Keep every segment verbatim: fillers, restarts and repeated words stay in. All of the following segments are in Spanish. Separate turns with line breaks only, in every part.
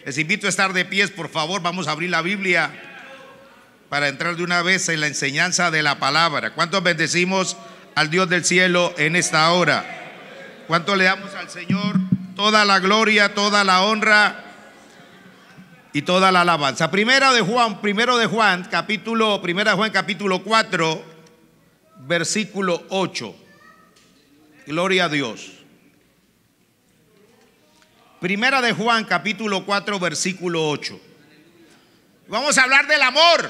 Les invito a estar de pies, por favor. Vamos a abrir la Biblia para entrar de una vez en la enseñanza de la palabra. ¿Cuántos bendecimos al Dios del cielo en esta hora? ¿Cuánto le damos al Señor toda la gloria, toda la honra y toda la alabanza? Primera de Juan, primero de Juan, capítulo, primera de Juan, capítulo cuatro, versículo ocho. Gloria a Dios. Primera de Juan, capítulo cuatro, versículo ocho. Vamos a hablar del amor.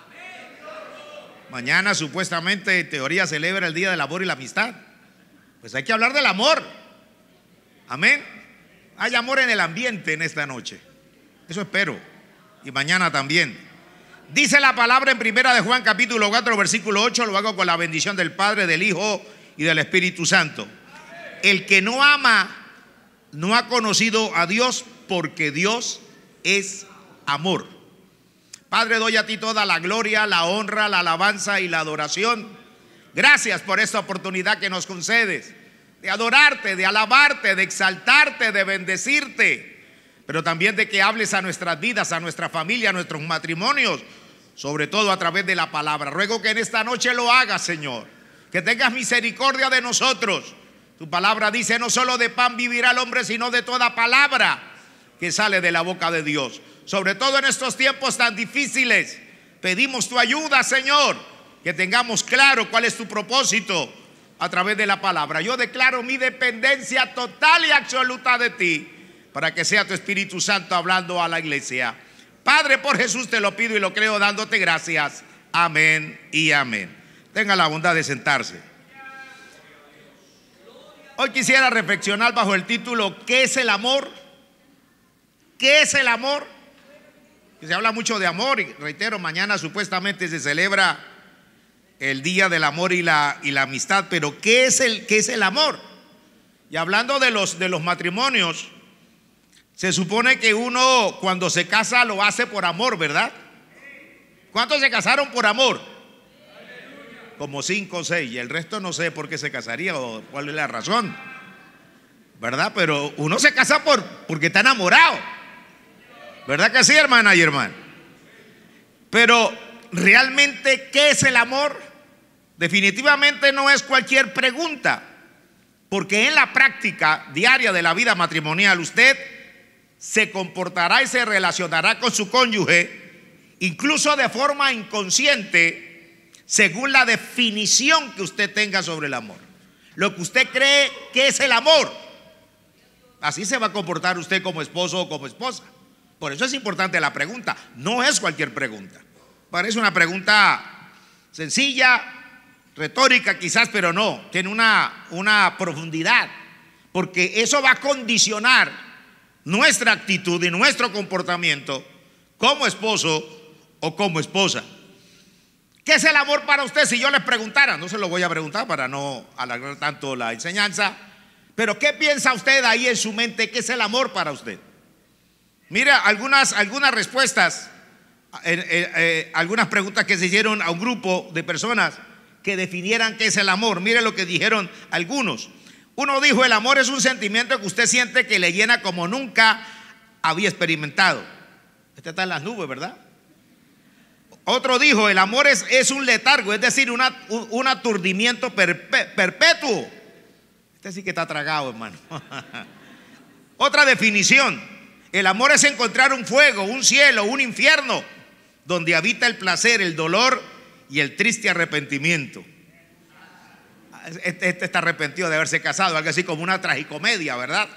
Mañana supuestamente en teoría celebra el Día del Amor y la Amistad. Pues hay que hablar del amor. Amén. Hay amor en el ambiente en esta noche. Eso espero. Y mañana también. Dice la palabra en Primera de Juan, capítulo cuatro, versículo ocho. Lo hago con la bendición del Padre, del Hijo y del Espíritu Santo. El que no ama no ha conocido a Dios, porque Dios es amor. Padre, doy a ti toda la gloria, la honra, la alabanza y la adoración. Gracias por esta oportunidad que nos concedes de adorarte, de alabarte, de exaltarte, de bendecirte, pero también de que hables a nuestras vidas, a nuestra familia, a nuestros matrimonios, sobre todo a través de la palabra. Ruego que en esta noche lo hagas, Señor, que tengas misericordia de nosotros. Tu palabra dice: no solo de pan vivirá el hombre, sino de toda palabra que sale de la boca de Dios. Sobre todo en estos tiempos tan difíciles, pedimos tu ayuda, Señor, que tengamos claro cuál es tu propósito a través de la palabra. Yo declaro mi dependencia total y absoluta de ti, para que sea tu Espíritu Santo hablando a la iglesia. Padre, por Jesús te lo pido y lo creo, dándote gracias. Amén y amén. Tenga la bondad de sentarse. Hoy quisiera reflexionar bajo el título: ¿qué es el amor? ¿Qué es el amor? Se habla mucho de amor y reitero, mañana supuestamente se celebra el Día del Amor y la, y la Amistad, pero ¿qué es el, qué es el amor? Y hablando de los, de los matrimonios, se supone que uno cuando se casa lo hace por amor, ¿verdad? ¿Cuántos se casaron por amor? Como cinco o seis, y el resto no sé por qué se casaría o cuál es la razón, ¿verdad? Pero uno se casa por, porque está enamorado, ¿verdad que sí, hermana y hermano? Pero realmente, ¿qué es el amor? Definitivamente no es cualquier pregunta, porque en la práctica diaria de la vida matrimonial usted se comportará y se relacionará con su cónyuge, incluso de forma inconsciente, según la definición que usted tenga sobre el amor. Lo que usted cree que es el amor, así se va a comportar usted como esposo o como esposa. Por eso es importante la pregunta. No es cualquier pregunta. Parece una pregunta sencilla, retórica quizás, pero no, tiene una, una profundidad, porque eso va a condicionar nuestra actitud y nuestro comportamiento como esposo o como esposa. ¿Qué es el amor para usted? Si yo les preguntara, no se lo voy a preguntar para no alargar tanto la enseñanza, pero ¿qué piensa usted ahí en su mente? ¿Qué es el amor para usted? Mira, algunas, algunas respuestas, eh, eh, eh, algunas preguntas que se hicieron a un grupo de personas que definieran qué es el amor. Mire lo que dijeron algunos. Uno dijo: el amor es un sentimiento que usted siente que le llena como nunca había experimentado. Este está en las nubes, ¿verdad? Otro dijo: el amor es, es un letargo, es decir, una, un, un aturdimiento perpe, perpetuo. Este sí que está tragado, hermano. Otra definición: el amor es encontrar un fuego, un cielo, un infierno, donde habita el placer, el dolor y el triste arrepentimiento. Este, este está arrepentido de haberse casado, algo así como una tragicomedia, ¿verdad?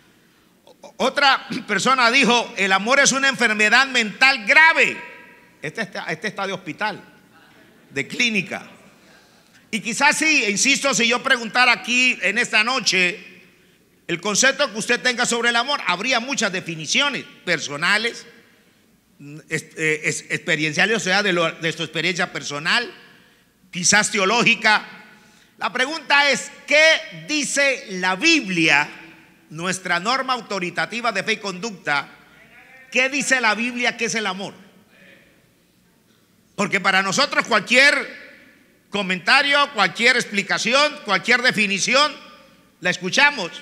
Otra persona dijo: el amor es una enfermedad mental grave. Este está, este está de hospital, de clínica. Y quizás sí, insisto, si yo preguntara aquí en esta noche el concepto que usted tenga sobre el amor, habría muchas definiciones personales, es, es, experienciales, o sea, de, lo, de su experiencia personal, quizás teológica. La pregunta es: ¿qué dice la Biblia, nuestra norma autoritativa de fe y conducta? ¿Qué dice la Biblia que es el amor? Porque para nosotros cualquier comentario, cualquier explicación, cualquier definición la escuchamos,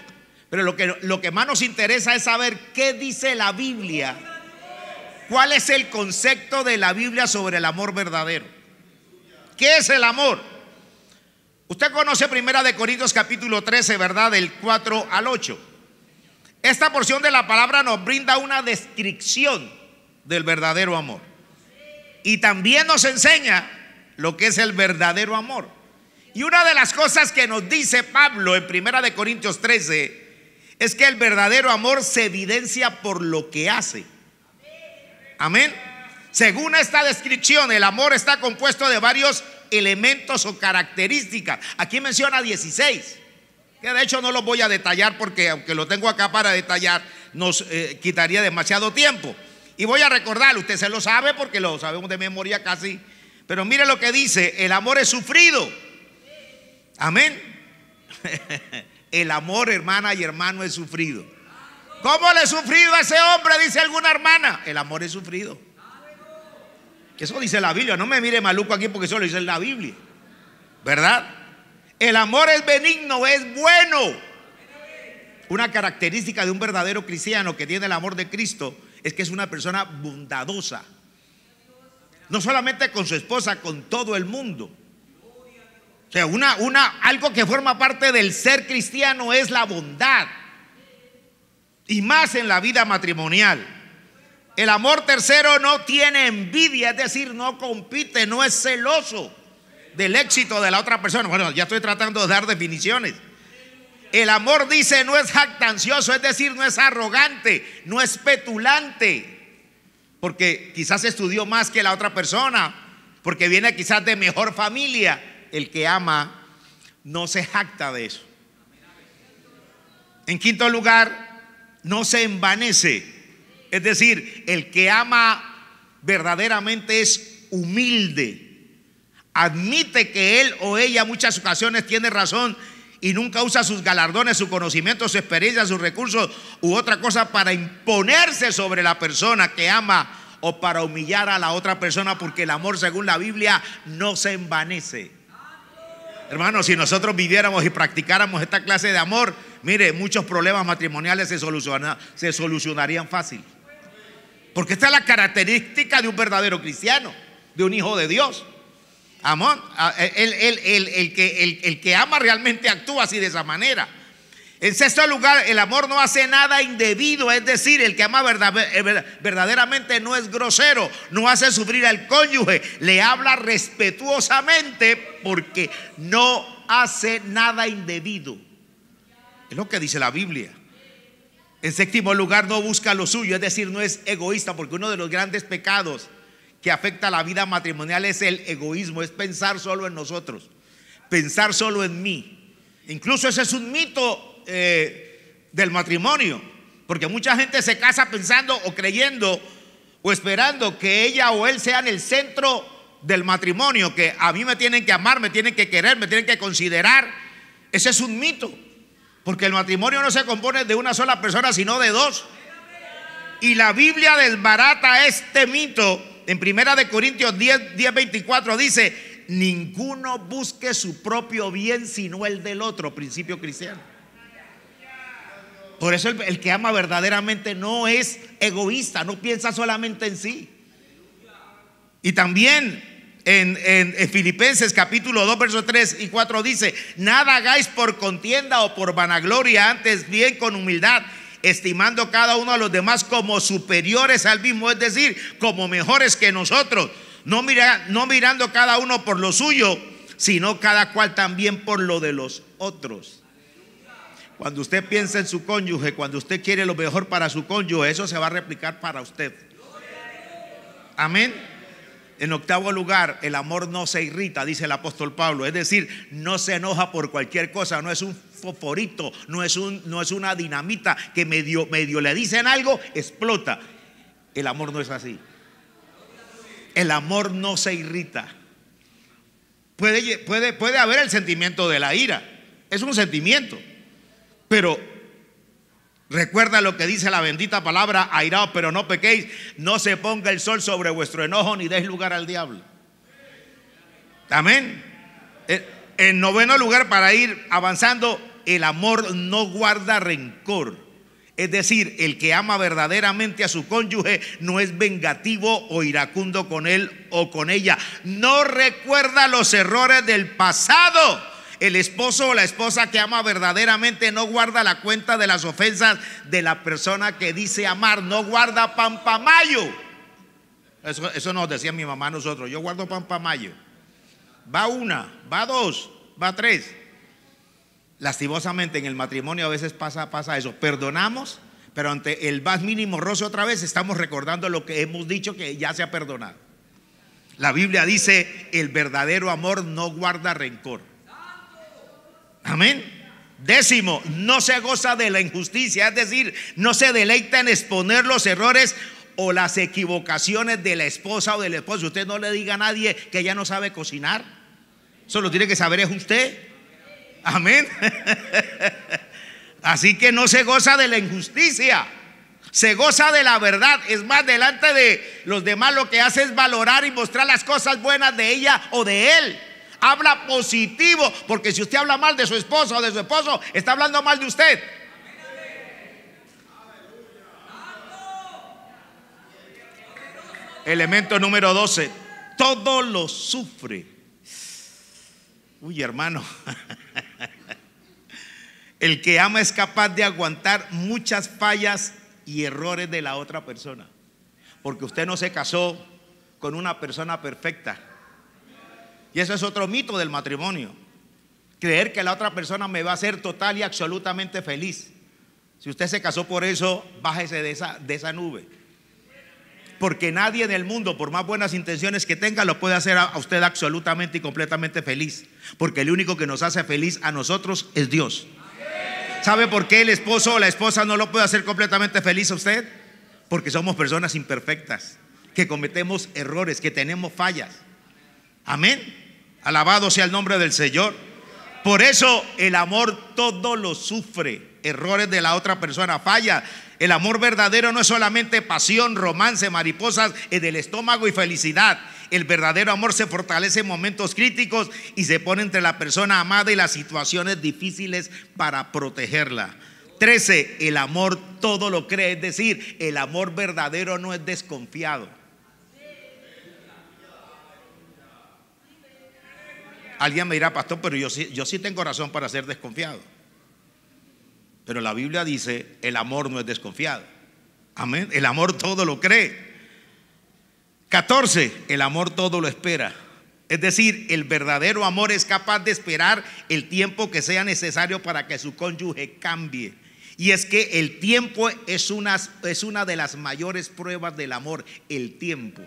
Pero lo que, lo que más nos interesa es saber qué dice la Biblia. ¿Cuál es el concepto de la Biblia sobre el amor verdadero? ¿Qué es el amor? Usted conoce Primera de Corintios capítulo trece, ¿verdad? Del cuatro al ocho. Esta porción de la palabra nos brinda una descripción del verdadero amor. Y también nos enseña lo que es el verdadero amor. Y una de las cosas que nos dice Pablo en Primera de Corintios trece es que el verdadero amor se evidencia por lo que hace. Amén. Según esta descripción, el amor está compuesto de varios elementos o características. Aquí menciona dieciséis, que de hecho no los voy a detallar porque aunque lo tengo acá para detallar nos eh, quitaría demasiado tiempo. Y voy a recordarlo, usted se lo sabe porque lo sabemos de memoria casi. Pero mire lo que dice: el amor es sufrido. Amén. El amor, hermana y hermano, es sufrido. ¿Cómo le he sufrido a ese hombre? Dice alguna hermana. El amor es sufrido. Eso dice la Biblia. No me mire maluco aquí porque eso lo dice la Biblia, ¿verdad? El amor es benigno, es bueno. Una característica de un verdadero cristiano que tiene el amor de Cristo es que es una persona bondadosa. No solamente con su esposa, con todo el mundo. O sea, una, una, algo que forma parte del ser cristiano es la bondad. Y más en la vida matrimonial. El amor tercero no tiene envidia, es decir, no compite, no es celoso del éxito de la otra persona. Bueno, ya estoy tratando de dar definiciones. El amor, dice, no es jactancioso, es decir, no es arrogante, no es petulante, porque quizás estudió más que la otra persona, porque viene quizás de mejor familia. El que ama no se jacta de eso. En quinto lugar, no se envanece. Es decir, el que ama verdaderamente es humilde. Admite que él o ella en muchas ocasiones tiene razón y nunca usa sus galardones, su conocimiento, su experiencia, sus recursos u otra cosa para imponerse sobre la persona que ama o para humillar a la otra persona, porque el amor, según la Biblia, no se envanece. Hermanos, si nosotros viviéramos y practicáramos esta clase de amor, mire, muchos problemas matrimoniales se, soluciona, se solucionarían fácil. Porque esta es la característica de un verdadero cristiano, de un hijo de Dios. Amén. El, el, el, el, que, el, el que ama realmente actúa así, de esa manera. En sexto lugar, el amor no hace nada indebido, es decir, el que ama verdaderamente no es grosero, no hace sufrir al cónyuge, le habla respetuosamente porque no hace nada indebido. Es lo que dice la Biblia. En séptimo lugar, no busca lo suyo, es decir, no es egoísta, porque uno de los grandes pecados que afecta a la vida matrimonial es el egoísmo, es pensar solo en nosotros, pensar solo en mí. Incluso ese es un mito Eh, del matrimonio, porque mucha gente se casa pensando o creyendo o esperando que ella o él sean el centro del matrimonio, que a mí me tienen que amar, me tienen que querer, me tienen que considerar. Ese es un mito, porque el matrimonio no se compone de una sola persona, sino de dos. Y la Biblia desbarata este mito. En Primera de Corintios diez, veinticuatro dice: ninguno busque su propio bien sino el del otro. Principio cristiano. Por eso el, el que ama verdaderamente no es egoísta, no piensa solamente en sí. Y también en, en, en Filipenses capítulo dos, versos tres y cuatro dice: nada hagáis por contienda o por vanagloria, antes bien con humildad, estimando cada uno a los demás como superiores al mismo, es decir, como mejores que nosotros, no, mira, no mirando cada uno por lo suyo, sino cada cual también por lo de los otros. Cuando usted piensa en su cónyuge, cuando usted quiere lo mejor para su cónyuge, eso se va a replicar para usted. Amén. En octavo lugar, el amor no se irrita, dice el apóstol Pablo, es decir, no se enoja por cualquier cosa, no es un fosforito, no es, un, no es una dinamita que medio, medio le dicen algo, explota. El amor no es así. El amor no se irrita. Puede, puede, puede haber el sentimiento de la ira, es un sentimiento. Pero recuerda lo que dice la bendita palabra: airaos pero no pequéis, no se ponga el sol sobre vuestro enojo ni deis lugar al diablo. Amén. En noveno lugar, para ir avanzando, el amor no guarda rencor. Es decir, el que ama verdaderamente a su cónyuge no es vengativo o iracundo con él o con ella. No recuerda los errores del pasado. El esposo o la esposa que ama verdaderamente no guarda la cuenta de las ofensas de la persona que dice amar. No guarda pampamayo. Eso, eso nos decía mi mamá a nosotros. Yo guardo pampamayo. Va una, va dos, va tres. Lastimosamente en el matrimonio a veces pasa, pasa eso. Perdonamos, pero ante el más mínimo roce otra vez estamos recordando lo que hemos dicho que ya se ha perdonado. La Biblia dice: el verdadero amor no guarda rencor. Amén. Décimo, no se goza de la injusticia, es decir, no se deleita en exponer los errores o las equivocaciones de la esposa o del esposo. Usted no le diga a nadie que ella no sabe cocinar. Eso lo tiene que saber es usted. Amén. Así que no se goza de la injusticia, se goza de la verdad. Es más, delante de los demás lo que hace es valorar y mostrar las cosas buenas de ella o de él. Habla positivo, porque si usted habla mal de su esposa o de su esposo, está hablando mal de usted. Elemento número doce, todo lo sufre. Uy, hermano. El que ama es capaz de aguantar muchas fallas y errores de la otra persona, porque usted no se casó con una persona perfecta. Y eso es otro mito del matrimonio, creer que la otra persona me va a hacer total y absolutamente feliz. Si usted se casó por eso, bájese de esa, de esa nube, porque nadie en el mundo, por más buenas intenciones que tenga, lo puede hacer a usted absolutamente y completamente feliz, porque el único que nos hace feliz a nosotros es Dios. ¿Sabe por qué el esposo o la esposa no lo puede hacer completamente feliz a usted? Porque somos personas imperfectas, que cometemos errores, que tenemos fallas. Amén. Alabado sea el nombre del Señor. Por eso el amor todo lo sufre. Errores de la otra persona, falla. El amor verdadero no es solamente pasión, romance, mariposas en el estómago y felicidad. El verdadero amor se fortalece en momentos críticos y se pone entre la persona amada y las situaciones difíciles para protegerla. Trece, el amor todo lo cree, es decir, el amor verdadero no es desconfiado. Alguien me dirá: pastor, pero yo sí, yo sí tengo razón para ser desconfiado. Pero la Biblia dice: el amor no es desconfiado. Amén. El amor todo lo cree. catorce, el amor todo lo espera. Es decir, el verdadero amor es capaz de esperar el tiempo que sea necesario para que su cónyuge cambie. Y es que el tiempo es una, es una de las mayores pruebas del amor, el tiempo.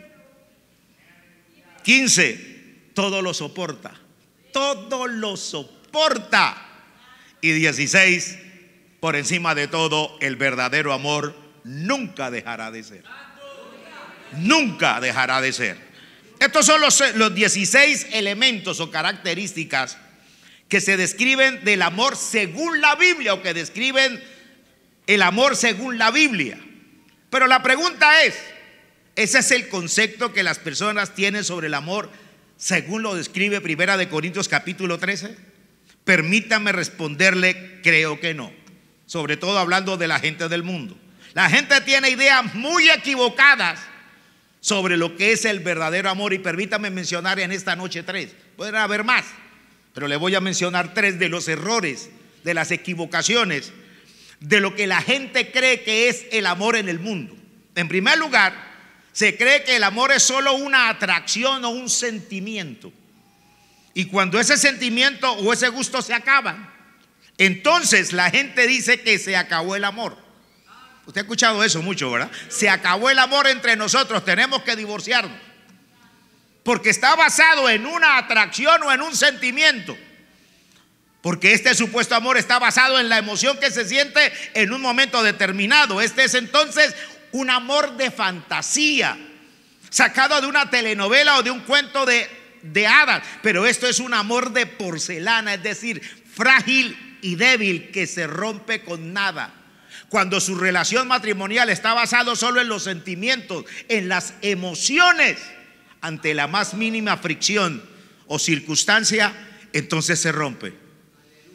quince, todo lo soporta. Todo lo soporta. Y dieciséis, por encima de todo, el verdadero amor nunca dejará de ser. Nunca dejará de ser. Estos son los, los dieciséis elementos o características que se describen del amor según la Biblia, o que describen el amor según la Biblia. Pero la pregunta es: ¿ese es el concepto que las personas tienen sobre el amor según lo describe Primera de Corintios capítulo trece? Permítame responderle: creo que no. Sobre todo hablando de la gente del mundo. La gente tiene ideas muy equivocadas sobre lo que es el verdadero amor. Y permítame mencionar en esta noche tres. Pueden haber más, pero le voy a mencionar tres de los errores, de las equivocaciones, de lo que la gente cree que es el amor en el mundo. En primer lugar, se cree que el amor es solo una atracción o un sentimiento. Y cuando ese sentimiento o ese gusto se acaba, entonces la gente dice que se acabó el amor. Usted ha escuchado eso mucho, ¿verdad? Se acabó el amor entre nosotros, tenemos que divorciarnos, porque está basado en una atracción o en un sentimiento. Porque este supuesto amor está basado en la emoción que se siente en un momento determinado. Este es entonces un amor de fantasía, sacado de una telenovela o de un cuento de, de hadas. Pero esto es un amor de porcelana, es decir, frágil y débil, que se rompe con nada. Cuando su relación matrimonial está basado solo en los sentimientos, en las emociones, ante la más mínima fricción o circunstancia, entonces se rompe.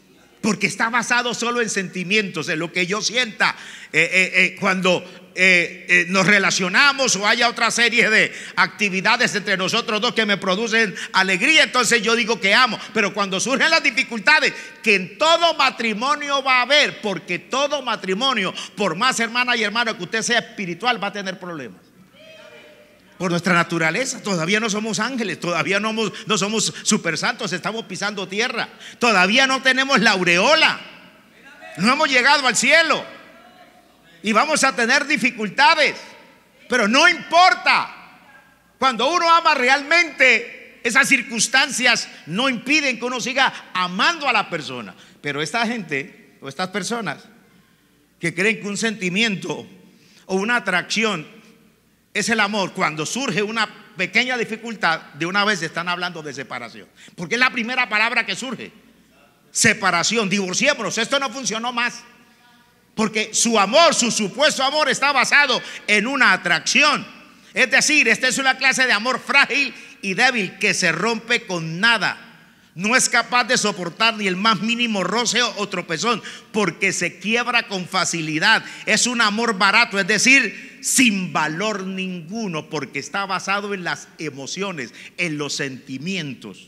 porque está basado solo en sentimientos, en lo que yo sienta. eh, eh, eh, cuando eh, eh, nos relacionamos o haya otra serie de actividades entre nosotros dos que me producen alegría, entonces yo digo que amo. Pero cuando surgen las dificultades, que en todo matrimonio va a haber, porque todo matrimonio, por más hermana y hermano que usted sea espiritual, va a tener problemas. Por nuestra naturaleza, todavía no somos ángeles, todavía no, no somos super santos, estamos pisando tierra, todavía no tenemos la aureola, no hemos llegado al cielo y vamos a tener dificultades, pero no importa. Cuando uno ama realmente, esas circunstancias no impiden que uno siga amando a la persona. Pero esta gente o estas personas que creen que un sentimiento o una atracción es el amor, cuando surge una pequeña dificultad, de una vez están hablando de separación, porque es la primera palabra que surge: separación, divorciémonos, esto no funcionó más. Porque su amor, su supuesto amor, está basado en una atracción. Es decir, esta es una clase de amor frágil y débil que se rompe con nada. No es capaz de soportar ni el más mínimo roce o tropezón, porque se quiebra con facilidad. Es un amor barato, es decir, sin valor ninguno, porque está basado en las emociones, en los sentimientos.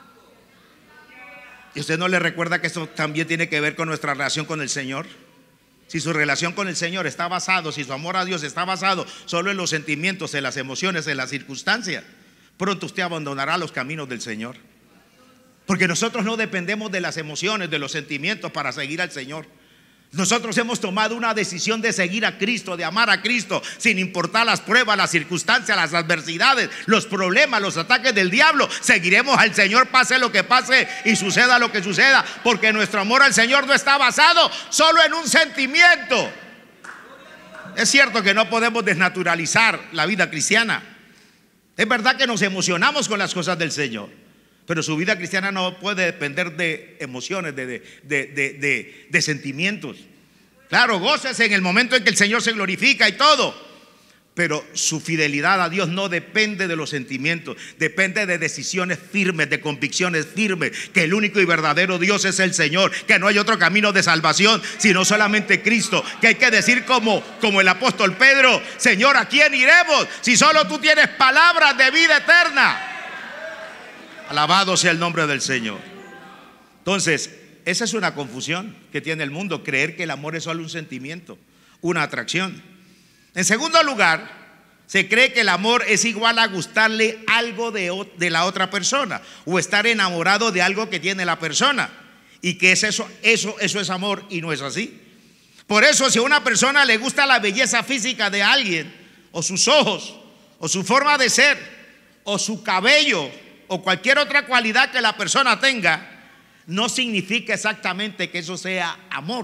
¿Y usted no le recuerda que esto también tiene que ver con nuestra relación con el Señor? Si su relación con el Señor está basado, si su amor a Dios está basado solo en los sentimientos, en las emociones, en las circunstancias, pronto usted abandonará los caminos del Señor. Porque nosotros no dependemos de las emociones, de los sentimientos para seguir al Señor. Nosotros hemos tomado una decisión de seguir a Cristo, de amar a Cristo, sin importar las pruebas, las circunstancias, las adversidades, los problemas, los ataques del diablo. Seguiremos al Señor, pase lo que pase y suceda lo que suceda, porque nuestro amor al Señor no está basado solo en un sentimiento. Es cierto que no podemos desnaturalizar la vida cristiana. Es verdad que nos emocionamos con las cosas del Señor, pero su vida cristiana no puede depender de emociones, de, de, de, de, de, de sentimientos. Claro, gócese en el momento en que el Señor se glorifica y todo, pero su fidelidad a Dios no depende de los sentimientos, depende de decisiones firmes, de convicciones firmes, que el único y verdadero Dios es el Señor, que no hay otro camino de salvación sino solamente Cristo, que hay que decir como, como el apóstol Pedro: Señor, ¿a quién iremos si solo tú tienes palabras de vida eterna? Alabado sea el nombre del Señor. Entonces, esa es una confusión que tiene el mundo, creer que el amor es solo un sentimiento, una atracción. En segundo lugar, se cree que el amor es igual a gustarle algo de, de la otra persona, o estar enamorado de algo que tiene la persona, y que es eso, eso, eso es amor, y no es así. Por eso, si a una persona le gusta la belleza física de alguien, o sus ojos, o su forma de ser, o su cabello, o cualquier otra cualidad que la persona tenga, no significa exactamente que eso sea amor,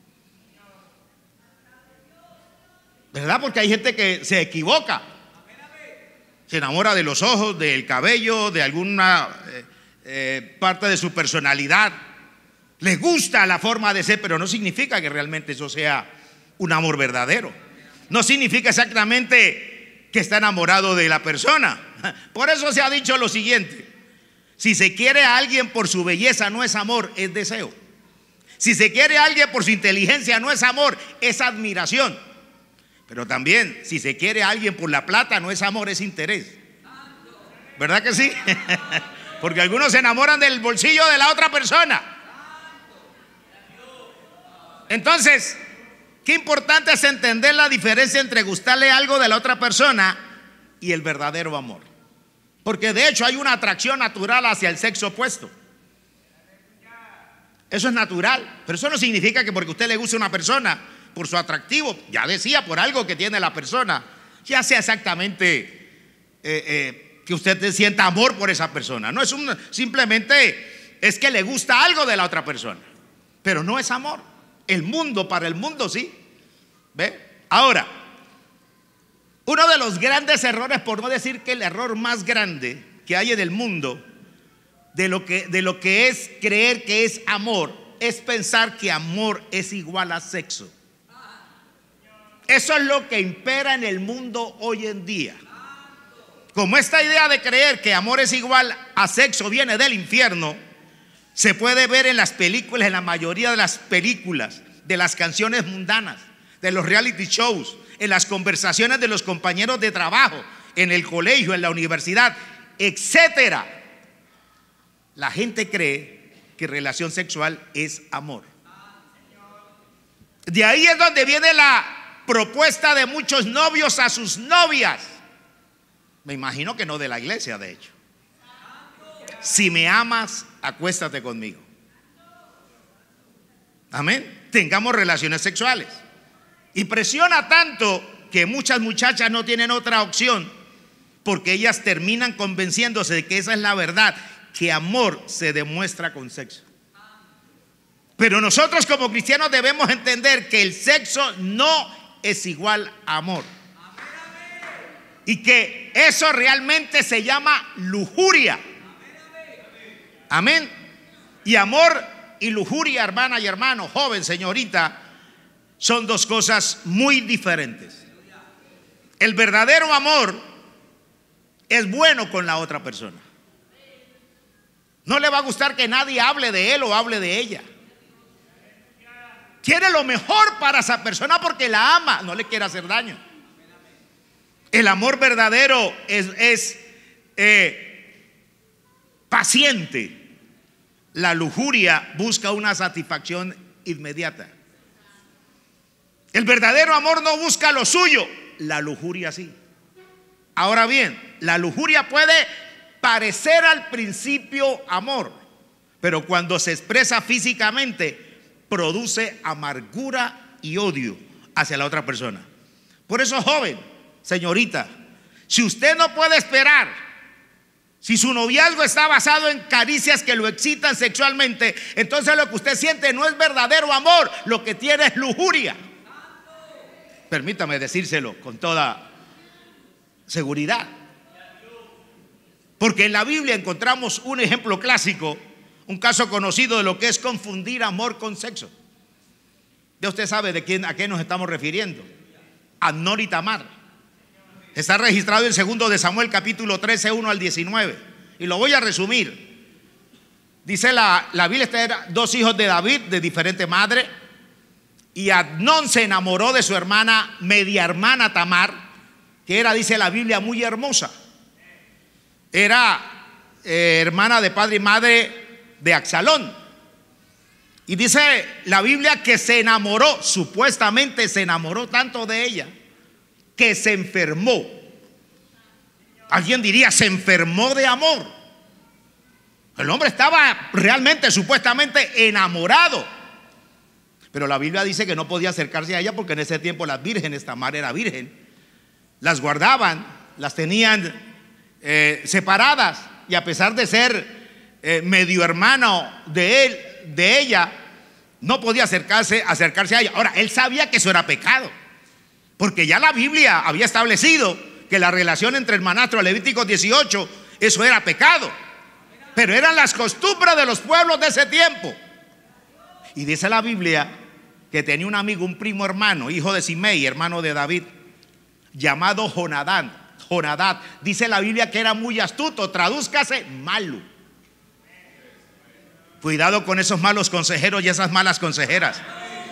¿verdad? Porque hay gente que se equivoca, se enamora de los ojos, del cabello, de alguna eh, eh, parte de su personalidad, le gusta la forma de ser, pero no significa que realmente eso sea un amor verdadero. No significa exactamente que está enamorado de la persona. Por eso se ha dicho lo siguiente: si se quiere a alguien por su belleza, no es amor, es deseo. Si se quiere a alguien por su inteligencia, no es amor, es admiración. Pero también, si se quiere a alguien por la plata, no es amor, es interés. ¿Verdad que sí? Porque algunos se enamoran del bolsillo de la otra persona. Entonces, qué importante es entender la diferencia entre gustarle algo de la otra persona y el verdadero amor. Porque de hecho hay una atracción natural hacia el sexo opuesto. Eso es natural, pero eso no significa que porque a usted le guste una persona por su atractivo, ya decía, por algo que tiene la persona, ya sea exactamente eh, eh, que usted sienta amor por esa persona. No es un, simplemente es que le gusta algo de la otra persona, pero no es amor. El mundo, para el mundo sí. ¿Ve? Ahora, uno de los grandes errores, por no decir que el error más grande que hay en el mundo, de lo que, de lo que es creer que es amor, es pensar que amor es igual a sexo. Eso es lo que impera en el mundo hoy en día. Como esta idea de creer que amor es igual a sexo viene del infierno, Se puede ver en las películas, en la mayoría de las películas, de las canciones mundanas, de los reality shows, en las conversaciones de los compañeros de trabajo, en el colegio, en la universidad, etcétera. La gente cree que relación sexual es amor. De ahí es donde viene la propuesta de muchos novios a sus novias. Me imagino que no de la iglesia, de hecho. Si me amas, acuéstate conmigo. Amén. Tengamos relaciones sexuales. Y presiona tanto que muchas muchachas no tienen otra opción, porque ellas terminan convenciéndose de que esa es la verdad, que amor se demuestra con sexo. Pero nosotros como cristianos debemos entender que el sexo no es igual a amor. Y que eso realmente se llama lujuria. Amén. Y amor y lujuria, hermana y hermano, joven, señorita, son dos cosas muy diferentes. El verdadero amor es bueno con la otra persona. No le va a gustar que nadie hable de él o hable de ella. Quiere lo mejor para esa persona porque la ama, no le quiere hacer daño. El amor verdadero es, es eh, paciente. La lujuria busca una satisfacción inmediata. El verdadero amor no busca lo suyo, la lujuria sí. Ahora bien, la lujuria puede parecer al principio amor, pero cuando se expresa físicamente produce amargura y odio hacia la otra persona. Por eso, joven, señorita, si usted no puede esperar, si su noviazgo está basado en caricias que lo excitan sexualmente, entonces lo que usted siente no es verdadero amor, lo que tiene es lujuria. Permítame decírselo con toda seguridad. Porque en la Biblia encontramos un ejemplo clásico, un caso conocido de lo que es confundir amor con sexo. Ya usted sabe de quién, a qué nos estamos refiriendo. Amnón y Tamar. Está registrado en segundo de Samuel capítulo trece, uno al diecinueve. Y lo voy a resumir. Dice la, la Biblia, eran dos hijos de David de diferente madre. Y Amnón se enamoró de su hermana, media hermana Tamar, que era, dice la Biblia, muy hermosa. Era eh, hermana de padre y madre de Absalón. Y dice la Biblia que se enamoró, supuestamente se enamoró tanto de ella, que se enfermó. Alguien diría, se enfermó de amor. El hombre estaba realmente, supuestamente enamorado. Pero la Biblia dice que no podía acercarse a ella porque en ese tiempo las vírgenes, Tamar era virgen, las guardaban, las tenían eh, separadas. Y a pesar de ser eh, medio hermano de él, de ella, no podía acercarse, acercarse a ella. Ahora, él sabía que eso era pecado, porque ya la Biblia había establecido que la relación entre hermanastros, Levíticos dieciocho, eso era pecado. Pero eran las costumbres de los pueblos de ese tiempo. Y dice la Biblia que tenía un amigo, un primo hermano, hijo de Simei, hermano de David, llamado Jonadán. Jonadab. Dice la Biblia que era muy astuto, tradúzcase malo. Cuidado con esos malos consejeros y esas malas consejeras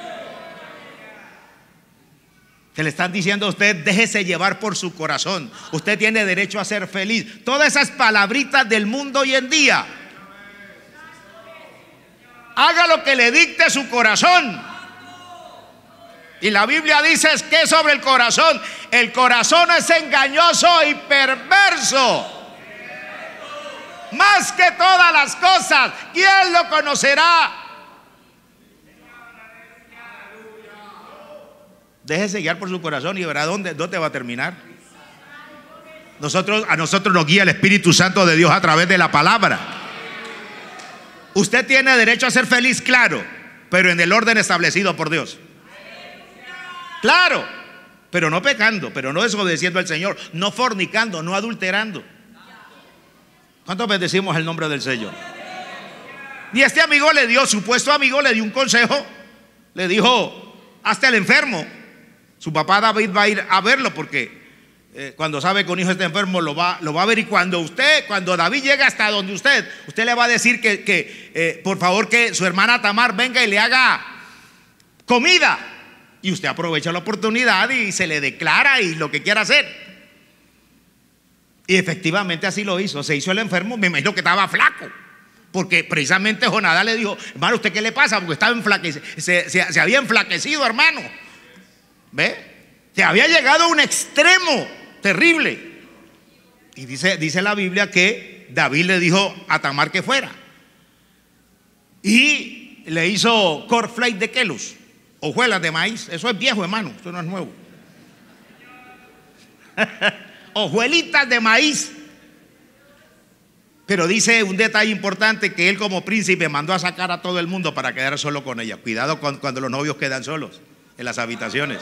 que le están diciendo a usted, déjese llevar por su corazón, usted tiene derecho a ser feliz. Todas esas palabritas del mundo hoy en día. Haga lo que le dicte su corazón. Y la Biblia dice que sobre el corazón, el corazón es engañoso y perverso, más que todas las cosas. ¿Quién lo conocerá? Déjese guiar por su corazón y verá dónde, dónde va a terminar. Nosotros, a nosotros nos guía el Espíritu Santo de Dios a través de la palabra. Usted tiene derecho a ser feliz, claro, pero en el orden establecido por Dios. Claro, pero no pecando, pero no desobedeciendo al Señor, no fornicando, no adulterando. ¿Cuántos bendecimos el nombre del Señor? Y este amigo le dio, supuesto amigo, le dio un consejo. Le dijo, hazte el enfermo. Su papá David va a ir a verlo porque eh, cuando sabe que un hijo está enfermo, lo va, lo va a ver. Y cuando usted, cuando David llega hasta donde usted, usted le va a decir que, que eh, por favor, que su hermana Tamar venga y le haga comida. Y usted aprovecha la oportunidad y se le declara y lo que quiera hacer. Y efectivamente así lo hizo. Se hizo el enfermo, me imagino que estaba flaco, porque precisamente Jonadab le dijo: hermano, ¿usted qué le pasa? Porque estaba enflaquecido, se, se, se había enflaquecido, hermano. ¿Ve? Se había llegado a un extremo terrible. Y dice, dice la Biblia que David le dijo a Tamar que fuera. Y le hizo cornflakes de Kellogg's, hojuelas de maíz. Eso es viejo, hermano, eso no es nuevo. Hojuelitas de maíz. Pero dice un detalle importante, que él como príncipe mandó a sacar a todo el mundo para quedar solo con ella. Cuidado con, cuando los novios quedan solos en las habitaciones.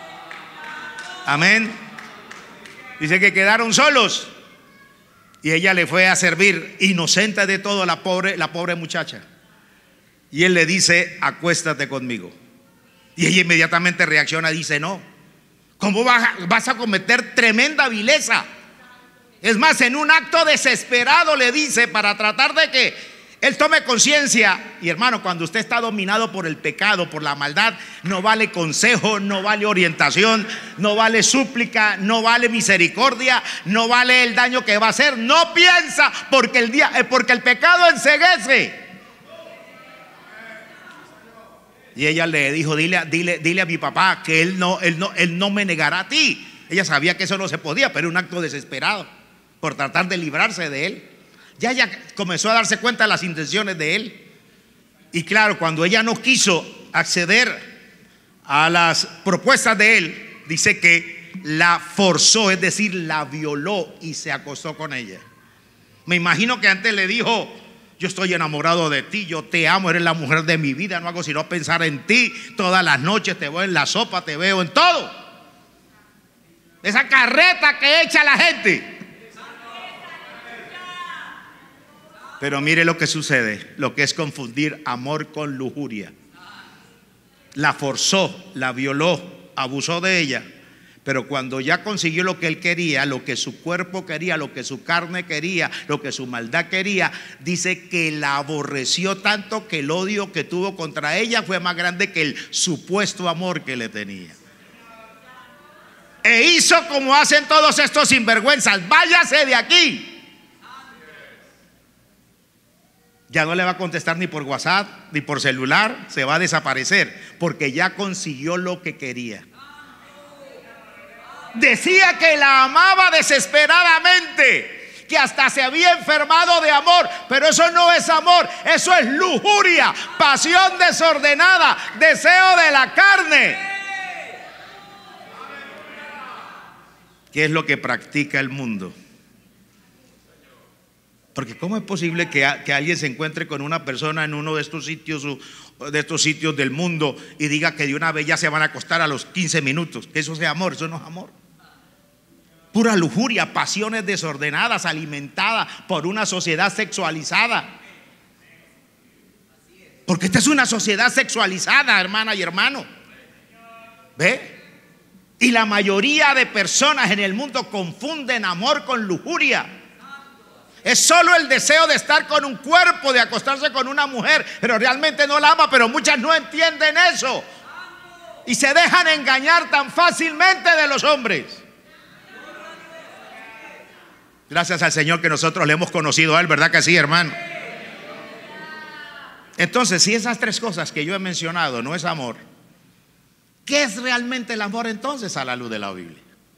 Amén. Dice que quedaron solos y ella le fue a servir, inocente de todo, la pobre, la pobre muchacha. Y él le dice: acuéstate conmigo. Y ella inmediatamente reacciona y dice: no, ¿cómo vas a, vas a cometer tremenda vileza? Es más, en un acto desesperado le dice, para tratar de que él tome conciencia. Y hermano, cuando usted está dominado por el pecado, por la maldad, no vale consejo, no vale orientación, no vale súplica, no vale misericordia, no vale el daño que va a hacer. No piensa, porque el, día, porque el pecado enceguece. Y ella le dijo: dile, dile, dile a mi papá que él no, él, no, él no me negará a ti. Ella sabía que eso no se podía, pero era un acto desesperado por tratar de librarse de él. Ya ella comenzó a darse cuenta de las intenciones de él. Y claro, cuando ella no quiso acceder a las propuestas de él, dice que la forzó, es decir, la violó y se acostó con ella. Me imagino que antes le dijo: yo estoy enamorado de ti, yo te amo, eres la mujer de mi vida, no hago sino pensar en ti. Todas las noches te veo en la sopa, te veo en todo. Esa carreta que echa la gente. Pero mire lo que sucede, lo que es confundir amor con lujuria. La forzó, la violó, abusó de ella. Pero cuando ya consiguió lo que él quería, lo que su cuerpo quería, lo que su carne quería, lo que su maldad quería, dice que la aborreció tanto que el odio que tuvo contra ella fue más grande que el supuesto amor que le tenía. E hizo como hacen todos estos sinvergüenzas: váyase de aquí. Ya no le va a contestar ni por WhatsApp ni por celular, se va a desaparecer, porque ya consiguió lo que quería. Decía que la amaba desesperadamente, que hasta se había enfermado de amor, pero eso no es amor, eso es lujuria, pasión desordenada, deseo de la carne. ¿Qué es lo que practica el mundo? Porque ¿cómo es posible que, a, que alguien se encuentre con una persona en uno de estos sitios de estos sitios del mundo y diga que de una vez ya se van a acostar a los quince minutos? Que eso sea amor. Eso no es amor. Pura lujuria, pasiones desordenadas, alimentadas por una sociedad sexualizada. Porque esta es una sociedad sexualizada, hermana y hermano. ¿Ve? Y la mayoría de personas en el mundo confunden amor con lujuria. Es solo el deseo de estar con un cuerpo, de acostarse con una mujer, pero realmente no la ama. Pero muchas no entienden eso y se dejan engañar tan fácilmente de los hombres. Gracias al Señor que nosotros le hemos conocido a Él, ¿verdad que sí, hermano? Entonces, si esas tres cosas que yo he mencionado no es amor, ¿qué es realmente el amor entonces a la luz de la Biblia?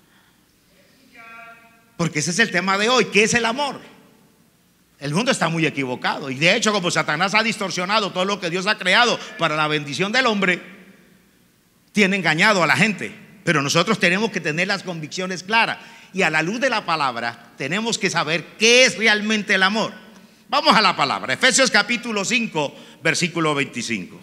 Porque ese es el tema de hoy. ¿Qué es el amor? El mundo está muy equivocado, y de hecho, como Satanás ha distorsionado todo lo que Dios ha creado para la bendición del hombre, tiene engañado a la gente. Pero nosotros tenemos que tener las convicciones claras, y a la luz de la palabra tenemos que saber qué es realmente el amor. Vamos a la palabra, Efesios capítulo cinco, versículo veinticinco.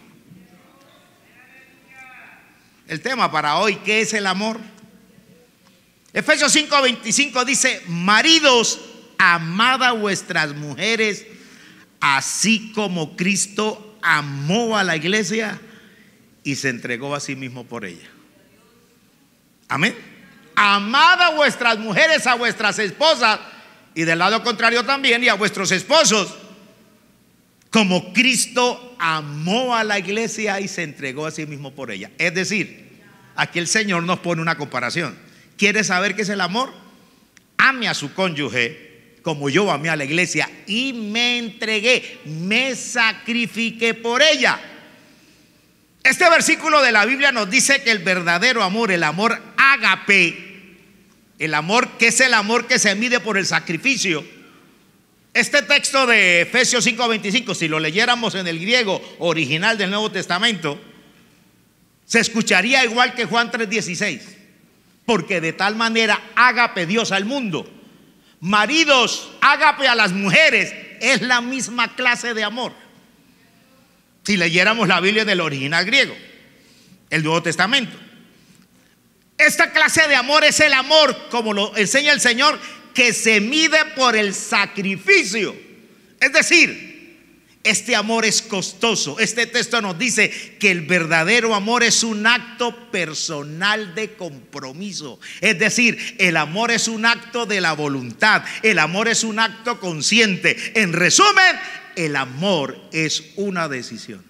El tema para hoy: ¿qué es el amor? Efesios cinco, veinticinco dice: maridos, amad a vuestras mujeres, así como Cristo amó a la iglesia y se entregó a sí mismo por ella. Amén. amad a vuestras mujeres, a vuestras esposas, y del lado contrario también, y a vuestros esposos, como Cristo amó a la iglesia y se entregó a sí mismo por ella. Es decir, aquí el Señor nos pone una comparación. ¿Quiere saber qué es el amor? Ame a su cónyuge como yo amé a la iglesia y me entregué, me sacrifiqué por ella. Este versículo de la Biblia nos dice que el verdadero amor, el amor ágape, el amor que es el amor que se mide por el sacrificio. Este texto de Efesios cinco veinticinco, si lo leyéramos en el griego original del Nuevo Testamento, se escucharía igual que Juan tres dieciséis, porque de tal manera ágape Dios al mundo. Maridos, ágape a las mujeres, es la misma clase de amor. Si leyéramos la Biblia en el original griego, el Nuevo Testamento, esta clase de amor es el amor, como lo enseña el Señor, que se mide por el sacrificio. Es decir, este amor es costoso. Este texto nos dice que el verdadero amor es un acto personal de compromiso. Es decir, el amor es un acto de la voluntad. El amor es un acto consciente. En resumen, el amor es una decisión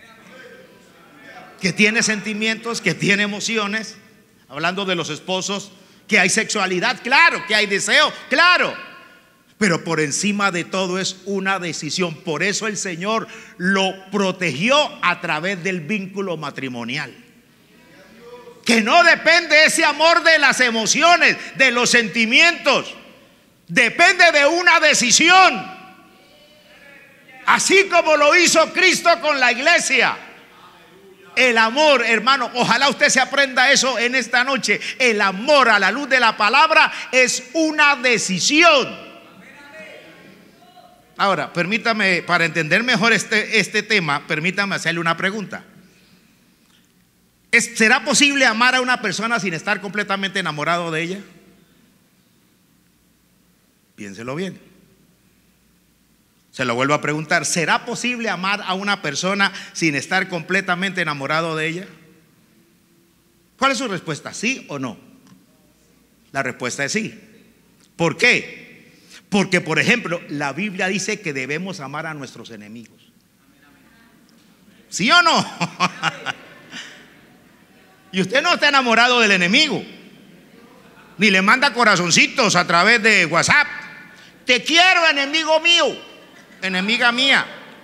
que tiene sentimientos, que tiene emociones. Hablando de los esposos, que hay sexualidad, claro, que hay deseo, claro, pero por encima de todo es una decisión. Por eso el Señor lo protegió a través del vínculo matrimonial, que no depende ese amor de las emociones, de los sentimientos, depende de una decisión, así como lo hizo Cristo con la iglesia. El amor, hermano, ojalá usted se aprenda eso en esta noche. El amor a la luz de la palabra es una decisión. Ahora, permítame, para entender mejor este, este tema, permítame hacerle una pregunta. ¿Es, ¿Será posible amar a una persona sin estar completamente enamorado de ella? Piénselo bien. Se lo vuelvo a preguntar, ¿será posible amar a una persona sin estar completamente enamorado de ella? ¿Cuál es su respuesta? ¿Sí o no? La respuesta es sí. ¿Por qué? Porque, por ejemplo, la Biblia dice que debemos amar a nuestros enemigos. ¿Sí o no? Y usted no está enamorado del enemigo, ni le manda corazoncitos a través de WhatsApp. Te quiero, enemigo mío, enemiga mía.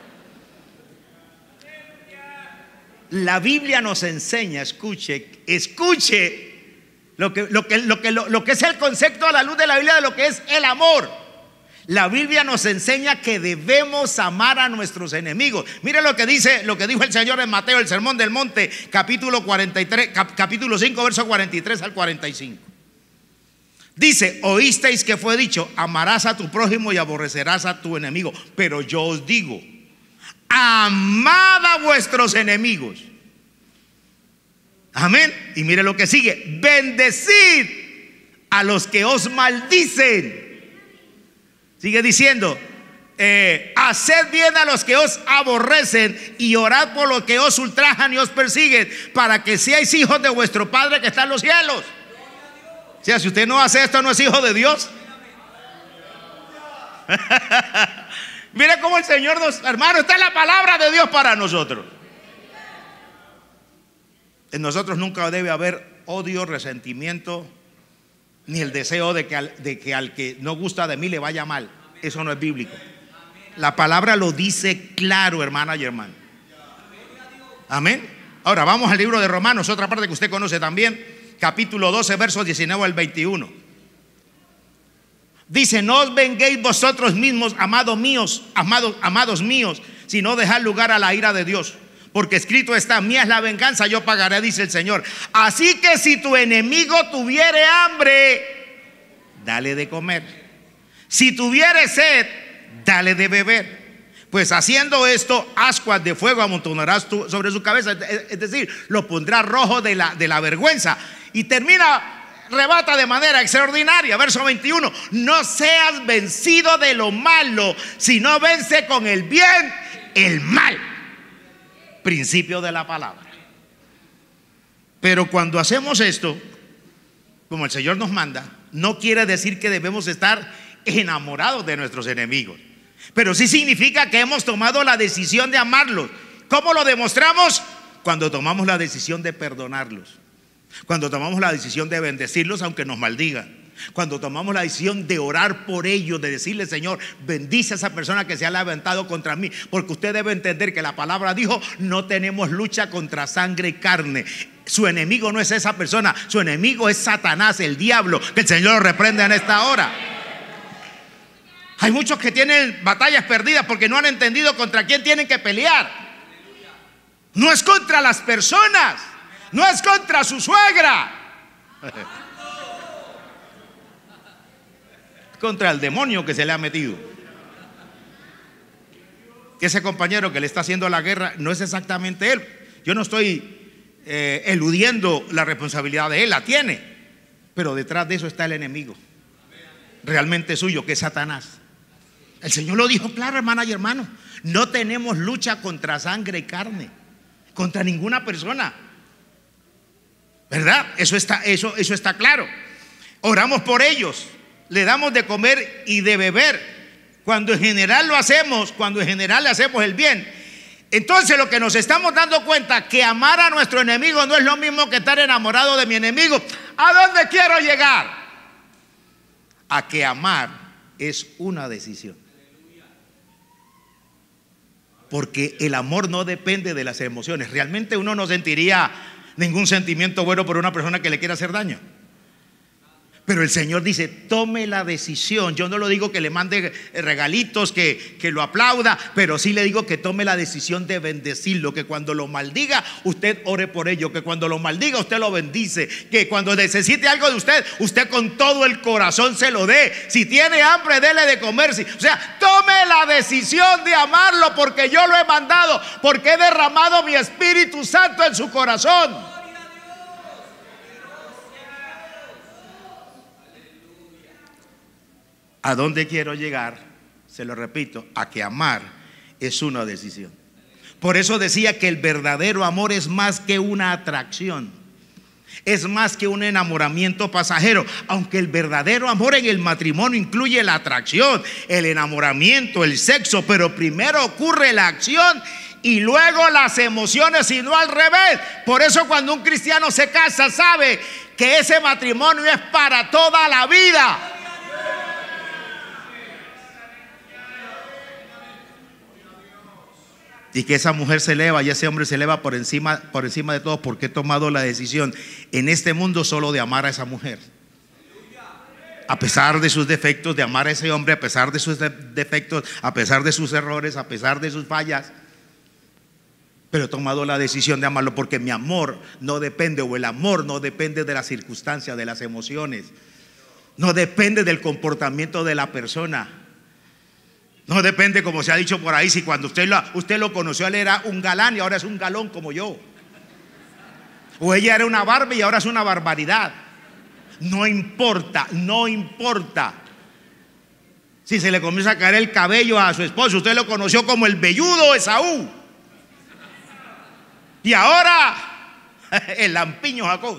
La Biblia nos enseña, escuche, escuche lo que, lo que, lo que, lo, lo que es el concepto a la luz de la Biblia de lo que es el amor. La Biblia nos enseña que debemos amar a nuestros enemigos. Mire lo que dice, lo que dijo el Señor en Mateo, el Sermón del Monte, capítulo cuarenta y tres, cap, capítulo cinco, verso cuarenta y tres al cuarenta y cinco. Dice: oísteis que fue dicho, amarás a tu prójimo y aborrecerás a tu enemigo. Pero yo os digo, amad a vuestros enemigos. Amén. Y mire lo que sigue: bendecid a los que os maldicen. Sigue diciendo, eh, haced bien a los que os aborrecen y orad por los que os ultrajan y os persiguen, para que seáis hijos de vuestro Padre que está en los cielos. O sea, si usted no hace esto, no es hijo de Dios. Mire cómo el Señor nos, hermano, esta es la palabra de Dios para nosotros. En nosotros nunca debe haber odio, resentimiento, ni el deseo de que, al, de que al que no gusta de mí le vaya mal. Eso no es bíblico. La palabra lo dice claro, hermana y hermano. Amén. Ahora vamos al libro de Romanos, otra parte que usted conoce también, capítulo doce, versos diecinueve al veintiuno. Dice: no os venguéis vosotros mismos, amados míos, amados, amados míos, sino dejad lugar a la ira de Dios, porque escrito está: mía es la venganza, yo pagaré, dice el Señor. Así que si tu enemigo tuviere hambre, dale de comer. Si tuviere sed, dale de beber. Pues haciendo esto, ascuas de fuego amontonarás tú sobre su cabeza. Es decir, lo pondrás rojo de la, de la vergüenza. Y termina, rebata de manera extraordinaria. Verso veintiuno: no seas vencido de lo malo, sino vence con el bien el mal. Principio de la palabra. Pero cuando hacemos esto, como el Señor nos manda, no quiere decir que debemos estar enamorados de nuestros enemigos, pero sí significa que hemos tomado la decisión de amarlos. ¿Cómo lo demostramos? Cuando tomamos la decisión de perdonarlos, cuando tomamos la decisión de bendecirlos aunque nos maldigan, cuando tomamos la decisión de orar por ellos, de decirle: Señor, bendice a esa persona que se ha levantado contra mí, porque usted debe entender que la palabra dijo: no tenemos lucha contra sangre y carne. Su enemigo no es esa persona, su enemigo es Satanás, el diablo, que el Señor lo reprenda en esta hora. Hay muchos que tienen batallas perdidas porque no han entendido contra quién tienen que pelear. No es contra las personas, no es contra su suegra, contra el demonio que se le ha metido. Ese compañero que le está haciendo la guerra no es exactamente él. Yo no estoy eh, eludiendo la responsabilidad de él, la tiene, pero detrás de eso está el enemigo realmente suyo, que es Satanás. El Señor lo dijo claro, hermana y hermano: no tenemos lucha contra sangre y carne, contra ninguna persona, ¿verdad? Eso está, eso, eso está claro. Oramos por ellos, le damos de comer y de beber, cuando en general lo hacemos, cuando en general le hacemos el bien. Entonces lo que nos estamos dando cuenta, que amar a nuestro enemigo no es lo mismo que estar enamorado de mi enemigo. ¿A dónde quiero llegar? A que amar es una decisión, porque el amor no depende de las emociones. Realmente uno no sentiría ningún sentimiento bueno por una persona que le quiera hacer daño, pero el Señor dice: tome la decisión. Yo no lo digo que le mande regalitos, que, que lo aplauda, pero sí le digo que tome la decisión de bendecirlo, que cuando lo maldiga usted ore por ello, que cuando lo maldiga usted lo bendice, que cuando necesite algo de usted, usted con todo el corazón se lo dé. Si tiene hambre, dele de comer. O sea, tome la decisión de amarlo, porque yo lo he mandado, porque he derramado mi Espíritu Santo en su corazón. ¿A dónde quiero llegar? Se lo repito: a que amar es una decisión. Por eso decía que el verdadero amor es más que una atracción, es más que un enamoramiento pasajero. Aunque el verdadero amor en el matrimonio incluye la atracción, el enamoramiento, el sexo, pero primero ocurre la acción y luego las emociones, y no al revés. Por eso cuando un cristiano se casa, sabe que ese matrimonio es para toda la vida. Y que esa mujer se eleva y ese hombre se eleva por encima, por encima de todo, porque he tomado la decisión en este mundo solo de amar a esa mujer, a pesar de sus defectos, de amar a ese hombre a pesar de sus defectos, a pesar de sus errores, a pesar de sus fallas. Pero he tomado la decisión de amarlo, porque mi amor no depende, o el amor no depende de las circunstancias, de las emociones, no depende del comportamiento de la persona. No depende, como se ha dicho por ahí, si cuando usted lo, usted lo conoció, él era un galán y ahora es un galón como yo, o ella era una barba y ahora es una barbaridad. No importa, no importa. Si se le comienza a caer el cabello a su esposo, usted lo conoció como el velludo Esaú y ahora el lampiño Jacob.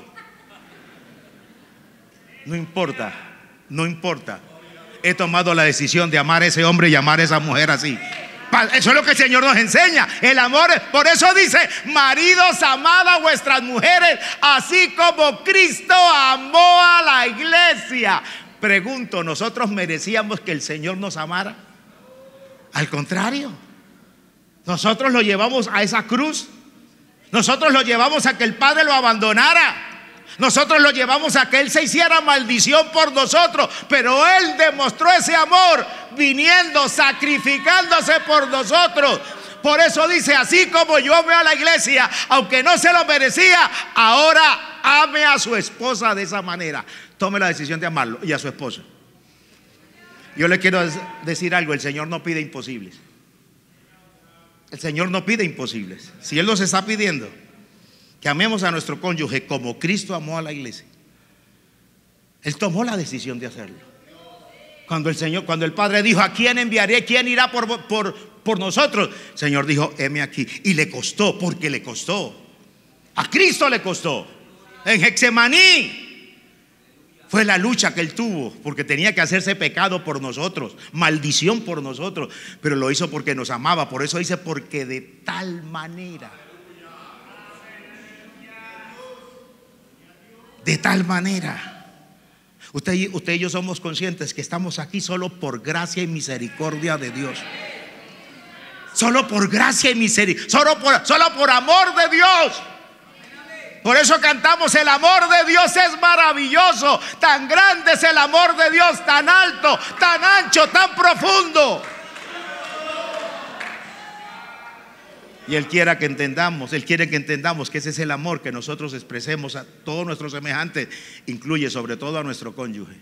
No importa, no importa. He tomado la decisión de amar a ese hombre y amar a esa mujer así. Eso es lo que el Señor nos enseña, el amor. Por eso dice: maridos, amad a vuestras mujeres, así como Cristo amó a la iglesia. Pregunto, ¿nosotros merecíamos que el Señor nos amara? Al contrario, nosotros lo llevamos a esa cruz, nosotros lo llevamos a que el Padre lo abandonara, nosotros lo llevamos a que Él se hiciera maldición por nosotros, pero Él demostró ese amor viniendo, sacrificándose por nosotros. Por eso dice: así como yo amo a la iglesia, aunque no se lo merecía, ahora ame a su esposa de esa manera. Tome la decisión de amarlo y a su esposo. Yo le quiero decir algo: el Señor no pide imposibles. El Señor no pide imposibles. Si Él nos está pidiendo que amemos a nuestro cónyuge como Cristo amó a la iglesia, Él tomó la decisión de hacerlo. Cuando el Señor, cuando el Padre dijo: ¿a quién enviaré? ¿Quién irá por, por, por nosotros? El Señor dijo: heme aquí. Y le costó, porque le costó. A Cristo le costó. En Getsemaní, Fue la lucha que él tuvo, porque tenía que hacerse pecado por nosotros, maldición por nosotros, pero lo hizo porque nos amaba. Por eso dice, porque de tal manera, de tal manera. Usted, y- usted y yo somos conscientes que estamos aquí solo por gracia y misericordia de Dios. Solo por gracia y misericordia, solo por, solo por amor de Dios. Por eso cantamos: el amor de Dios es maravilloso, tan grande es el amor de Dios, tan alto, tan ancho, tan profundo. Y Él quiere que entendamos, Él quiere que entendamos que ese es el amor que nosotros expresemos a todos nuestros semejantes, incluye sobre todo a nuestro cónyuge.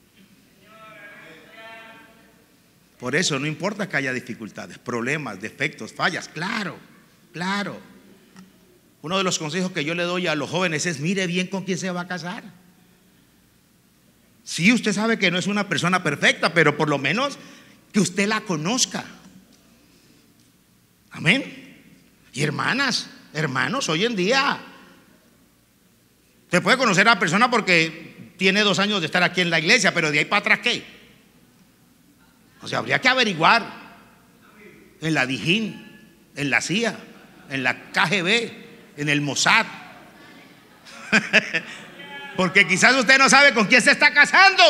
Por eso no importa que haya dificultades, problemas, defectos, fallas, claro, claro. Uno de los consejos que yo le doy a los jóvenes es: mire bien con quién se va a casar. Sí, usted sabe que no es una persona perfecta, pero por lo menos que usted la conozca. Amén. Y hermanas, hermanos, hoy en día usted puede conocer a la persona porque tiene dos años de estar aquí en la iglesia, pero de ahí para atrás, ¿qué? O sea, habría que averiguar en la Dijín, en la C I A, en la K G B, en el Mossad. Porque quizás usted no sabe con quién se está casando.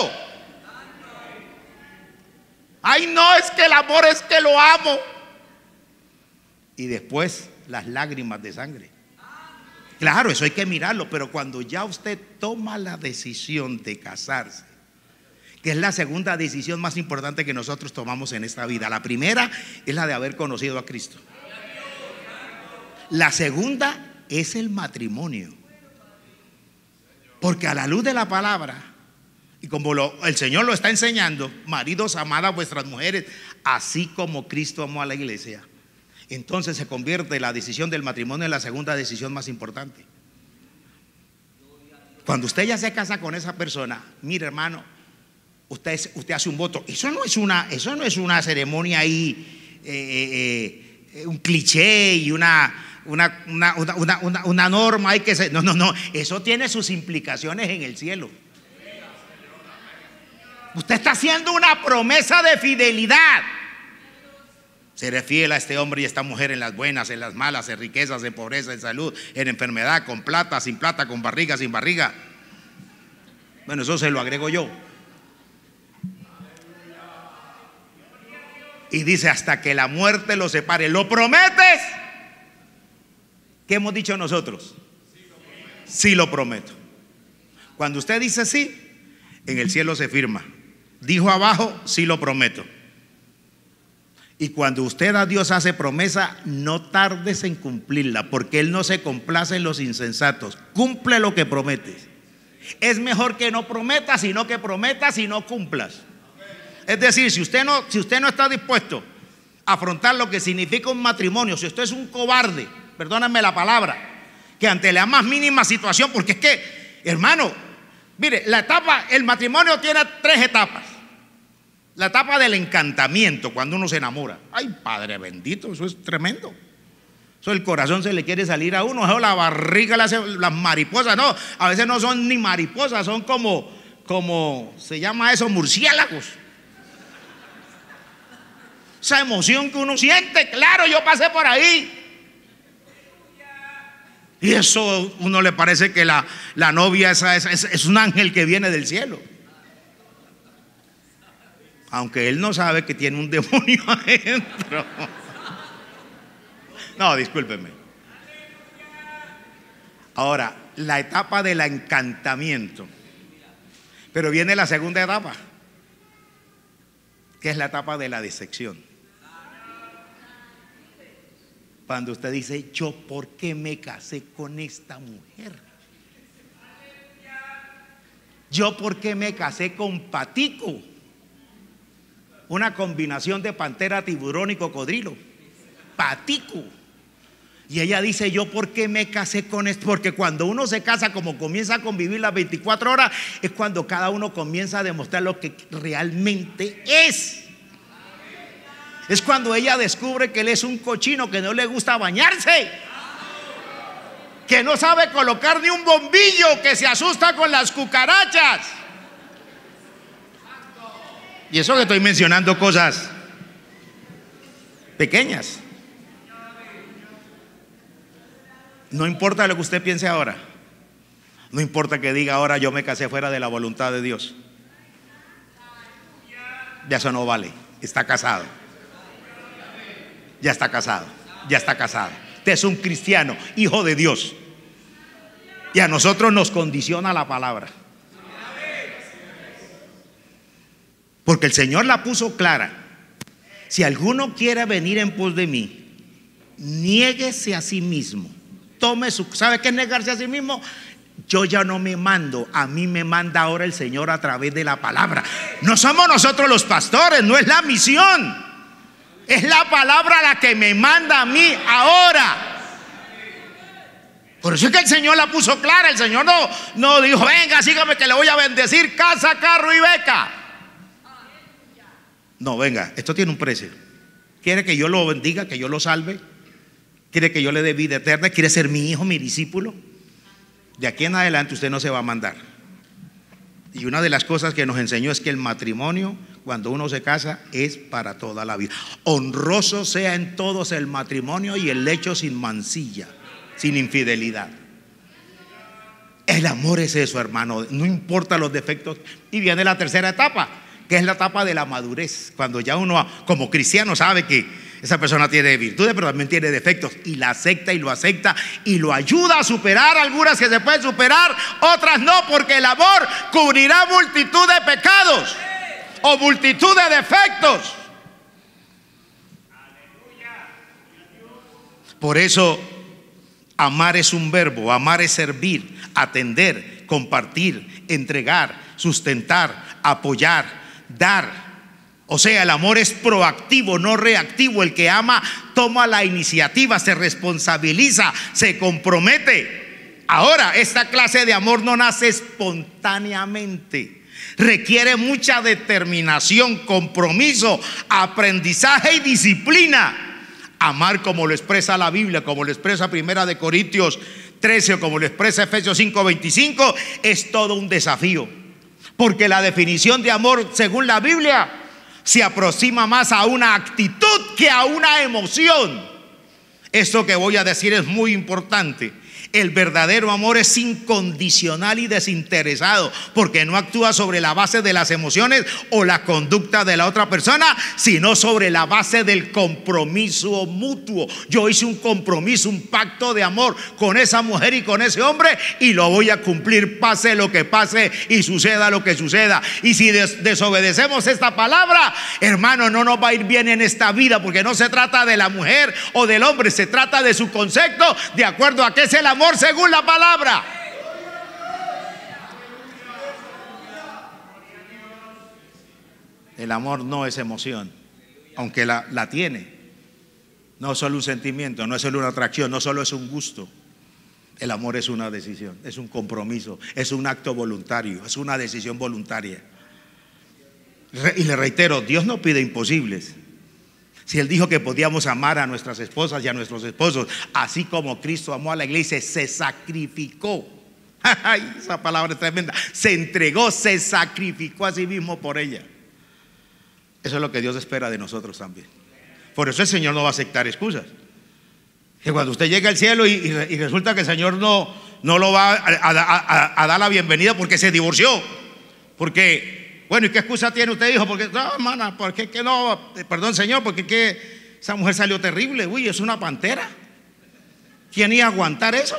Ay, no, es que el amor es que lo amo. Y después las lágrimas de sangre. Claro, eso hay que mirarlo, pero cuando ya usted toma la decisión de casarse, que es la segunda decisión más importante que nosotros tomamos en esta vida. La primera es la de haber conocido a Cristo. La segunda es el matrimonio. Porque a la luz de la palabra, y como lo, el Señor lo está enseñando: maridos, amad a vuestras mujeres, así como Cristo amó a la iglesia. Entonces se convierte la decisión del matrimonio en la segunda decisión más importante. Cuando usted ya se casa con esa persona, mire, hermano, usted, usted hace un voto. Eso no es una, eso no es una ceremonia ahí, eh, eh, un cliché y una Una, una, una, una, una norma hay que ser. No, no, no. Eso tiene sus implicaciones en el cielo. Usted está haciendo una promesa de fidelidad. Seré fiel a este hombre y a esta mujer en las buenas, en las malas, en riquezas, en pobreza, en salud, en enfermedad, con plata, sin plata, con barriga, sin barriga. Bueno, eso se lo agrego yo. Y dice: hasta que la muerte los separe. ¿Lo prometes? ¿Qué hemos dicho nosotros? Sí, lo prometo. Cuando usted dice sí, en el cielo se firma. Dijo abajo: sí, lo prometo. Y cuando usted a Dios hace promesa, no tardes en cumplirla, porque Él no se complace en los insensatos. Cumple lo que prometes. Es mejor que no prometas, sino que prometas y no cumplas. Es decir, si usted no, si usted no está dispuesto a afrontar lo que significa un matrimonio, si usted es un cobarde, perdónenme la palabra, que ante la más mínima situación, porque es que, hermano, mire, la etapa, el matrimonio tiene tres etapas. La etapa del encantamiento, cuando uno se enamora. Ay, Padre bendito, eso es tremendo. Eso el corazón se le quiere salir a uno, eso la barriga le hace las mariposas. No, a veces no son ni mariposas, son como, como se llama eso, murciélagos. Esa emoción que uno siente, claro, yo pasé por ahí. Y eso uno le parece que la, la novia esa, es, es, es un ángel que viene del cielo. Aunque él no sabe que tiene un demonio adentro. No, discúlpeme. Ahora, la etapa del encantamiento. Pero viene la segunda etapa, que es la etapa de la decepción. Cuando usted dice: yo, ¿por qué me casé con esta mujer? Yo, ¿por qué me casé con Patico? Una combinación de pantera, tiburón y cocodrilo. Patico. Y ella dice: yo, ¿por qué me casé con esto? Porque cuando uno se casa, como comienza a convivir las veinticuatro horas, es cuando cada uno comienza a demostrar lo que realmente es. Es cuando ella descubre que él es un cochino, que no le gusta bañarse, que no sabe colocar ni un bombillo, que se asusta con las cucarachas. Y eso que estoy mencionando cosas pequeñas. No importa lo que usted piense ahora. No importa que diga ahora yo me casé fuera de la voluntad de Dios. Ya eso no vale. Está casado. Ya está casado. Ya está casado. Usted es un cristiano, hijo de Dios. Y a nosotros nos condiciona la palabra. Porque el Señor la puso clara. Si alguno quiere venir en pos de mí, niéguese a sí mismo. Tome su... ¿Sabe qué es negarse a sí mismo? Yo ya no me mando, a mí me manda ahora el Señor a través de la palabra. No somos nosotros los pastores, no es la misión. Es la palabra la que me manda a mí ahora. Por eso es que el Señor la puso clara. El Señor no, no dijo, venga, sígame que le voy a bendecir casa, carro y beca. No, venga, esto tiene un precio. ¿Quiere que yo lo bendiga, que yo lo salve? ¿Quiere que yo le dé vida eterna? ¿Quiere ser mi hijo, mi discípulo? De aquí en adelante usted no se va a mandar. Y una de las cosas que nos enseñó es que el matrimonio, cuando uno se casa, es para toda la vida. Honroso sea en todos el matrimonio y el lecho sin mancilla, sin infidelidad. El amor es eso, hermano. No importa los defectos. Y viene la tercera etapa, que es la etapa de la madurez. Cuando ya uno como cristiano sabe que esa persona tiene virtudes, pero también tiene defectos, y la acepta y lo acepta y lo ayuda a superar algunas que se pueden superar, otras no, porque el amor cubrirá multitud de pecados o multitud de defectos. Por eso amar es un verbo. Amar es servir, atender, compartir, entregar, sustentar, apoyar, dar. O sea, el amor es proactivo, no reactivo. El que ama toma la iniciativa, se responsabiliza, se compromete. Ahora, esta clase de amor no nace espontáneamente. Requiere mucha determinación, compromiso, aprendizaje y disciplina. Amar, como lo expresa la Biblia, como lo expresa Primera de Corintios trece o como lo expresa Efesios cinco veinticinco, es todo un desafío. Porque la definición de amor, según la Biblia, se aproxima más a una actitud que a una emoción. Esto que voy a decir es muy importante. El verdadero amor es incondicional y desinteresado, porque no actúa sobre la base de las emociones o la conducta de la otra persona, sino sobre la base del compromiso mutuo. Yo hice un compromiso, un pacto de amor con esa mujer y con ese hombre, y lo voy a cumplir pase lo que pase y suceda lo que suceda. Y si des- desobedecemos esta palabra, hermano, no nos va a ir bien en esta vida, porque no se trata de la mujer o del hombre, se trata de su concepto de acuerdo a qué es el amor según la palabra. El amor no es emoción, aunque la, la tiene. No es solo un sentimiento, no es solo una atracción, no solo es un gusto. El amor es una decisión, es un compromiso, es un acto voluntario, es una decisión voluntaria. Y le reitero, Dios no pide imposibles. Si Él dijo que podíamos amar a nuestras esposas y a nuestros esposos, así como Cristo amó a la iglesia, se sacrificó. Ay, esa palabra es tremenda. Se entregó, se sacrificó a sí mismo por ella. Eso es lo que Dios espera de nosotros también. Por eso el Señor no va a aceptar excusas. Que cuando usted llega al cielo y, y, y resulta que el Señor no, no lo va a, a, a, a dar la bienvenida porque se divorció. Porque... Bueno, ¿y qué excusa tiene usted, hijo? Porque, no, hermana, ¿por qué que no? Perdón, Señor, porque que esa mujer salió terrible. Uy, es una pantera. ¿Quién iba a aguantar eso?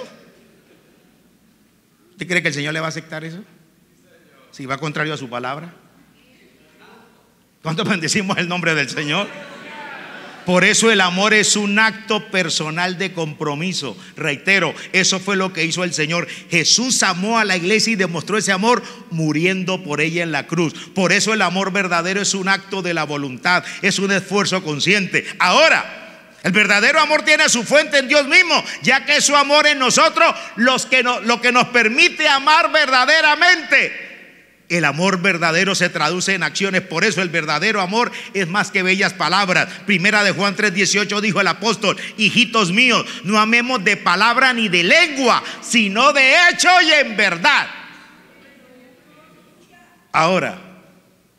¿Usted cree que el Señor le va a aceptar eso? Si va contrario a su palabra. ¿Cuánto bendecimos el nombre del Señor? Por eso el amor es un acto personal de compromiso. Reitero, eso fue lo que hizo el Señor. Jesús amó a la iglesia y demostró ese amor muriendo por ella en la cruz. Por eso el amor verdadero es un acto de la voluntad, es un esfuerzo consciente. Ahora, el verdadero amor tiene su fuente en Dios mismo, ya que es su amor en nosotros los que no, lo que nos permite amar verdaderamente. El amor verdadero se traduce en acciones. Por eso el verdadero amor es más que bellas palabras. Primera de Juan tres dieciocho dijo el apóstol: hijitos míos, no amemos de palabra ni de lengua, sino de hecho y en verdad. Ahora,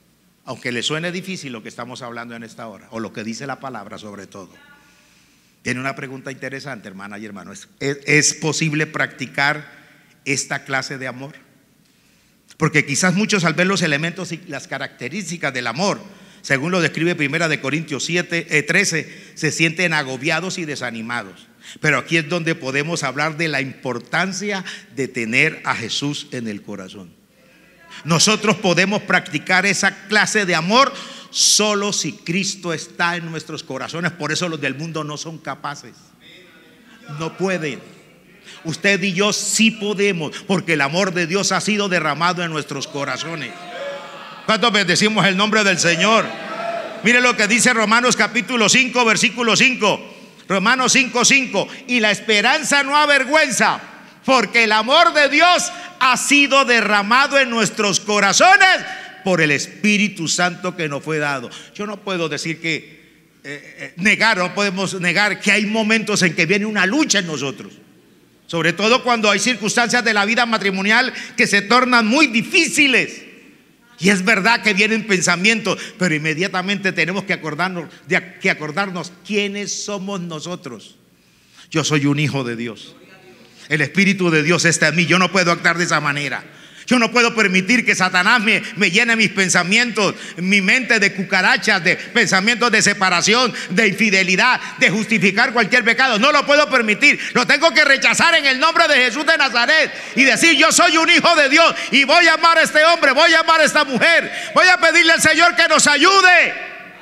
aunque le suene difícil lo que estamos hablando en esta hora, o lo que dice la palabra sobre todo. Tiene una pregunta interesante, hermana y hermanos. ¿Es, es posible practicar esta clase de amor? Porque quizás muchos, al ver los elementos y las características del amor, según lo describe Primera de Corintios siete, eh, trece, se sienten agobiados y desanimados. Pero aquí es donde podemos hablar de la importancia de tener a Jesús en el corazón. Nosotros podemos practicar esa clase de amor solo si Cristo está en nuestros corazones. Por eso los del mundo no son capaces, no pueden. Usted y yo sí podemos, porque el amor de Dios ha sido derramado en nuestros corazones. ¿Cuántos bendecimos el nombre del Señor? Mire lo que dice Romanos capítulo cinco, versículo cinco. Romanos cinco, cinco. Y la esperanza no avergüenza, porque el amor de Dios ha sido derramado en nuestros corazones por el Espíritu Santo que nos fue dado. Yo no puedo decir que eh, eh, negar, no podemos negar que hay momentos en que viene una lucha en nosotros, sobre todo cuando hay circunstancias de la vida matrimonial que se tornan muy difíciles. Y es verdad que vienen pensamientos, pero inmediatamente tenemos que acordarnos, de, que acordarnos quiénes somos nosotros. Yo soy un hijo de Dios. El Espíritu de Dios está en mí. Yo no puedo actuar de esa manera. Yo no puedo permitir que Satanás me, me llene mis pensamientos, mi mente de cucarachas, de pensamientos de separación, de infidelidad, de justificar cualquier pecado. No lo puedo permitir. Lo tengo que rechazar en el nombre de Jesús de Nazaret y decir: yo soy un hijo de Dios y voy a amar a este hombre, voy a amar a esta mujer. Voy a pedirle al Señor que nos ayude.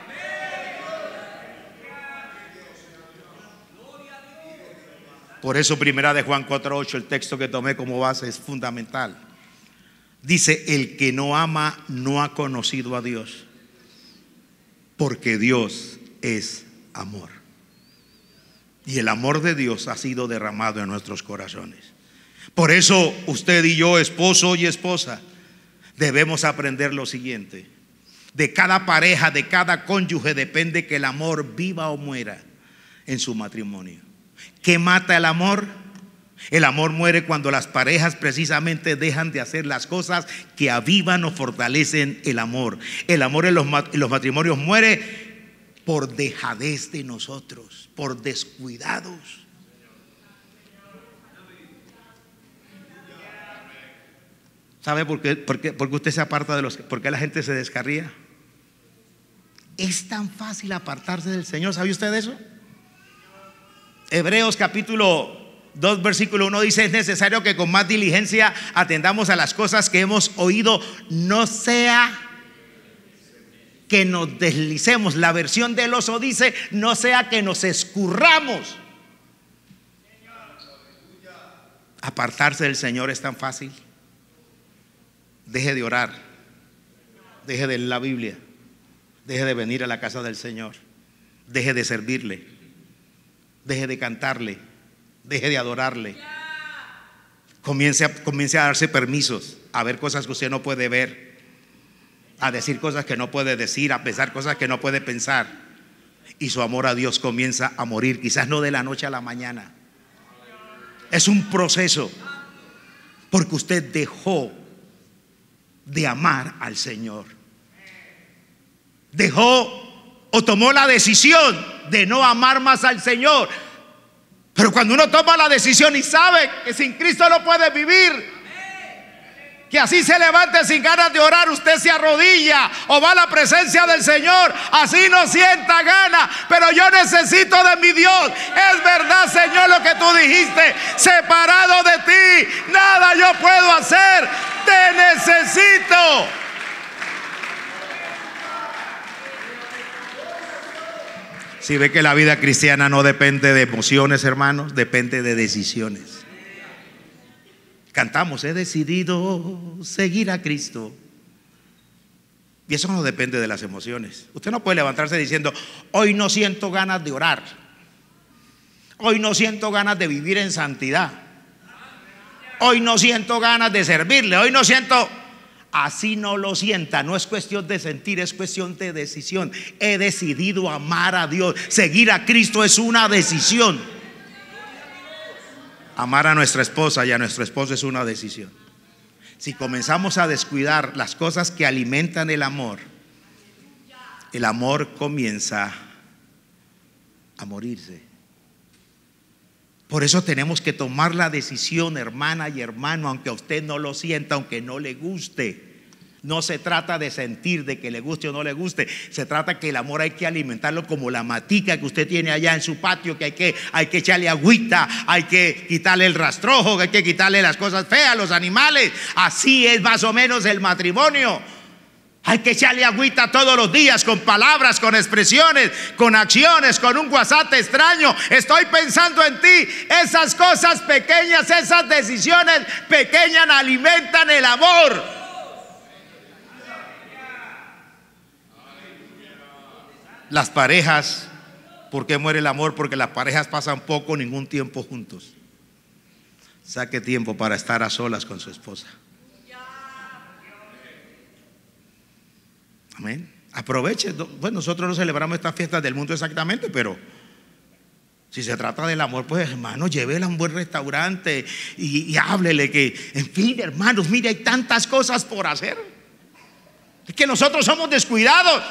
Por eso Primera de Juan cuatro, ocho, el texto que tomé como base, es fundamental. Dice: el que no ama no ha conocido a Dios, porque Dios es amor. Y el amor de Dios ha sido derramado en nuestros corazones. Por eso usted y yo, esposo y esposa, debemos aprender lo siguiente: de cada pareja, de cada cónyuge depende que el amor viva o muera en su matrimonio. ¿Qué mata el amor? El amor muere cuando las parejas precisamente dejan de hacer las cosas que avivan o fortalecen el amor. El amor en los, en los matrimonios muere por dejadez de nosotros, por descuidados. ¿Sabe por qué? ¿Por qué? Porque usted se aparta de los... ¿Por qué la gente se descarría? Es tan fácil apartarse del Señor. ¿Sabe usted eso? Hebreos capítulo dos, versículo uno dice: es necesario que con más diligencia atendamos a las cosas que hemos oído, no sea que nos deslicemos. La versión del Oso dice: no sea que nos escurramos. Apartarse del Señor es tan fácil. Deje de orar, deje de leer la Biblia, deje de venir a la casa del Señor, deje de servirle, deje de cantarle, deje de adorarle. Comience a, comience a darse permisos, a ver cosas que usted no puede ver, a decir cosas que no puede decir, a pensar cosas que no puede pensar. Y su amor a Dios comienza a morir, quizás no de la noche a la mañana. Es un proceso, porque usted dejó de amar al Señor. Dejó o tomó la decisión de no amar más al Señor. Pero cuando uno toma la decisión y sabe que sin Cristo no puede vivir, que así se levante sin ganas de orar, usted se arrodilla o va a la presencia del Señor, así no sienta ganas, pero yo necesito de mi Dios. Es verdad, Señor, lo que tú dijiste: separado de ti nada yo puedo hacer, te necesito. Si ve que la vida cristiana no depende de emociones, hermanos, depende de decisiones. Cantamos: he decidido seguir a Cristo. Y eso no depende de las emociones. Usted no puede levantarse diciendo: hoy no siento ganas de orar, hoy no siento ganas de vivir en santidad, hoy no siento ganas de servirle, hoy no siento... Así no lo sienta, no es cuestión de sentir, es cuestión de decisión. He decidido amar a Dios. Seguir a Cristo es una decisión. Amar a nuestra esposa y a nuestro esposo es una decisión. Si comenzamos a descuidar las cosas que alimentan el amor, el amor comienza a morirse. Por eso tenemos que tomar la decisión, hermana y hermano, aunque a usted no lo sienta, aunque no le guste. No se trata de sentir, de que le guste o no le guste. Se trata que el amor hay que alimentarlo como la matica que usted tiene allá en su patio, que hay que, hay que echarle agüita, hay que quitarle el rastrojo, que hay que quitarle las cosas feas, los animales. Así es más o menos el matrimonio. Hay que echarle agüita todos los días, con palabras, con expresiones, con acciones, con un WhatsApp extraño. Estoy pensando en ti. Esas cosas pequeñas, esas decisiones pequeñas alimentan el amor. Las parejas, ¿por qué muere el amor? Porque las parejas pasan poco, ningún tiempo juntos. Saque tiempo para estar a solas con su esposa. Amén. Aproveche. Bueno, nosotros no celebramos estas fiestas del mundo exactamente, pero si se trata del amor, pues hermano, llévela a un buen restaurante y, y háblele que, en fin, hermanos, mire, hay tantas cosas por hacer. Es que nosotros somos descuidados.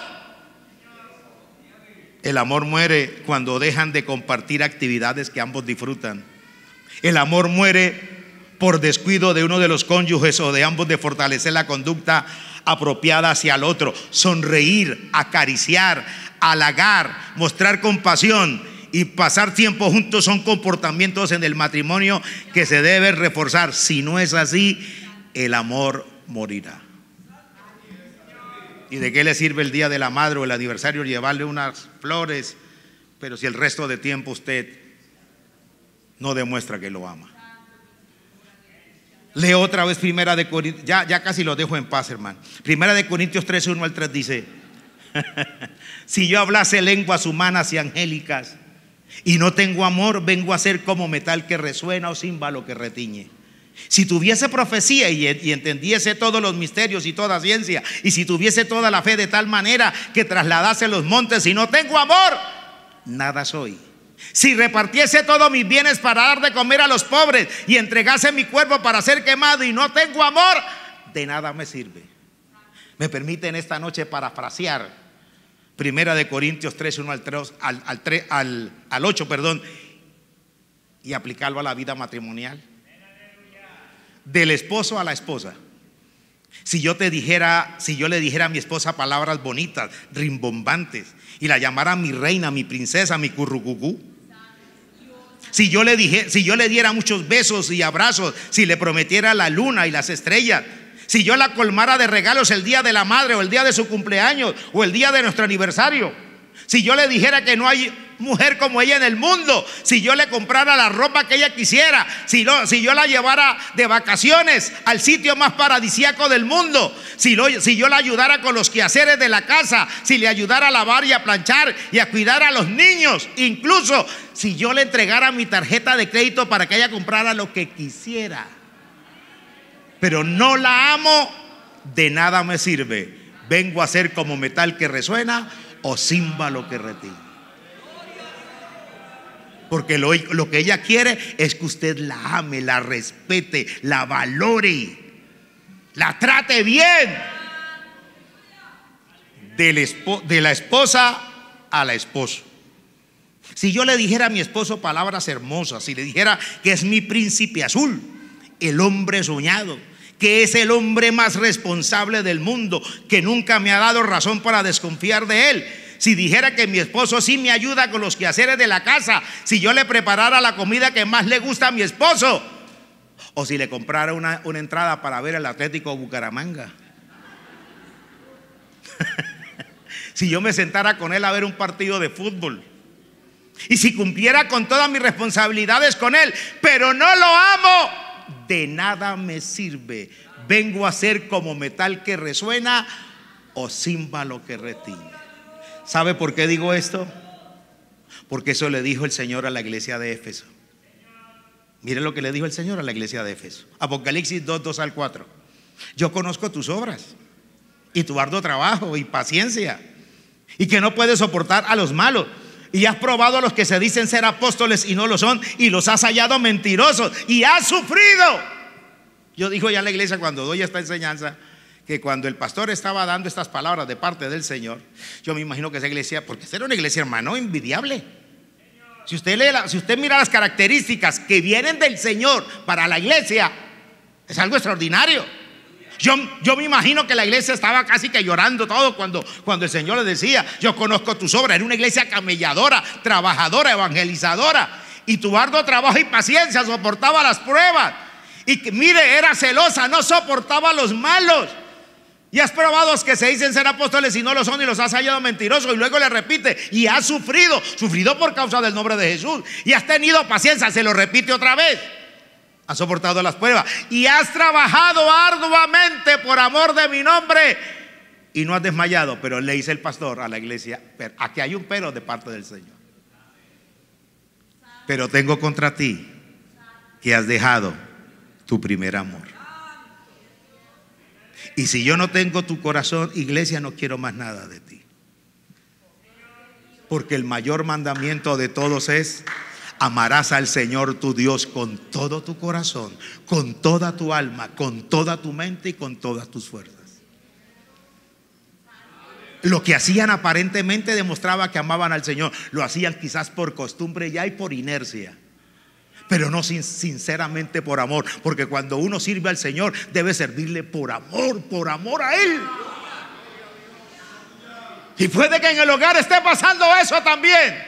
El amor muere cuando dejan de compartir actividades que ambos disfrutan. El amor muere por descuido de uno de los cónyuges o de ambos de fortalecer la conducta apropiada hacia el otro. Sonreír, acariciar, halagar, mostrar compasión y pasar tiempo juntos son comportamientos en el matrimonio que se deben reforzar. Si no es así, el amor morirá. ¿Y de qué le sirve el día de la madre o el aniversario llevarle unas flores, pero si el resto de tiempo usted no demuestra que lo ama? Leo otra vez Primera de Corintios, ya, ya casi lo dejo en paz, hermano. Primera de Corintios tres, uno al tres dice: si yo hablase lenguas humanas y angélicas y no tengo amor, vengo a ser como metal que resuena o címbalo que retiñe. Si tuviese profecía y, y entendiese todos los misterios y toda ciencia, y si tuviese toda la fe de tal manera que trasladase los montes, y no tengo amor, nada soy. Si repartiese todos mis bienes para dar de comer a los pobres y entregase mi cuerpo para ser quemado y no tengo amor, de nada me sirve. Me permiten esta noche parafrasear Primera de Corintios tres, uno al, tres, al, al, tres, al, al ocho, perdón, y aplicarlo a la vida matrimonial. Del esposo a la esposa. Si yo te dijera, si yo le dijera a mi esposa palabras bonitas, rimbombantes, y la llamara mi reina, mi princesa, mi currucucú. Si yo le dije, si yo le diera muchos besos y abrazos, si le prometiera la luna y las estrellas, si yo la colmara de regalos el día de la madre o el día de su cumpleaños o el día de nuestro aniversario, si yo le dijera que no hay mujer como ella en el mundo, si yo le comprara la ropa que ella quisiera, si, lo, si yo la llevara de vacaciones al sitio más paradisíaco del mundo, si, lo, si yo la ayudara con los quehaceres de la casa, si le ayudara a lavar y a planchar y a cuidar a los niños, incluso si yo le entregara mi tarjeta de crédito para que ella comprara lo que quisiera, pero no la amo, de nada me sirve. Vengo a ser como metal que resuena o címbalo que retiñe. Porque lo, lo que ella quiere es que usted la ame, la respete, la valore, la trate bien. Del espo, de la esposa a la esposa. Si yo le dijera a mi esposo palabras hermosas, si le dijera que es mi príncipe azul, el hombre soñado, que es el hombre más responsable del mundo, que nunca me ha dado razón para desconfiar de él, si dijera que mi esposo sí me ayuda con los quehaceres de la casa, si yo le preparara la comida que más le gusta a mi esposo, o si le comprara una, una entrada para ver el Atlético Bucaramanga, si yo me sentara con él a ver un partido de fútbol, y si cumpliera con todas mis responsabilidades con él, pero no lo amo, de nada me sirve. Vengo a ser como metal que resuena o címbalo que retiñe. ¿Sabe por qué digo esto? Porque eso le dijo el Señor a la iglesia de Éfeso. Miren lo que le dijo el Señor a la iglesia de Éfeso. Apocalipsis dos, dos al cuatro. Yo conozco tus obras y tu arduo trabajo y paciencia, y que no puedes soportar a los malos, y has probado a los que se dicen ser apóstoles y no lo son, y los has hallado mentirosos, y has sufrido. Yo digo ya a la iglesia cuando doy esta enseñanza que cuando el pastor estaba dando estas palabras de parte del Señor, yo me imagino que esa iglesia, porque esta era una iglesia, hermano, envidiable. Si usted lee la, si usted mira las características que vienen del Señor para la iglesia, es algo extraordinario. Yo, yo me imagino que la iglesia estaba casi que llorando todo cuando, cuando el Señor le decía: yo conozco tus obras. Era una iglesia camelladora, trabajadora, evangelizadora, y tu arduo trabajo y paciencia soportaba las pruebas. Y que, mire, era celosa, no soportaba a los malos. Y has probado a los que se dicen ser apóstoles y no lo son, y los has hallado mentirosos. Y luego le repite: y has sufrido, sufrido por causa del nombre de Jesús, y has tenido paciencia. Se lo repite otra vez: has soportado las pruebas, y has trabajado arduamente por amor de mi nombre, y no has desmayado. Pero le dice el pastor a la iglesia: pero aquí hay un pero de parte del Señor. Pero tengo contra ti que has dejado tu primer amor. Y si yo no tengo tu corazón, iglesia, no quiero más nada de ti. Porque el mayor mandamiento de todos es: amarás al Señor tu Dios con todo tu corazón, con toda tu alma, con toda tu mente y con todas tus fuerzas. Lo que hacían aparentemente demostraba que amaban al Señor. Lo hacían quizás por costumbre ya y por inercia, pero no sin, sinceramente por amor. Porque cuando uno sirve al Señor, debe servirle por amor, por amor a Él. Y puede que en el hogar esté pasando eso también,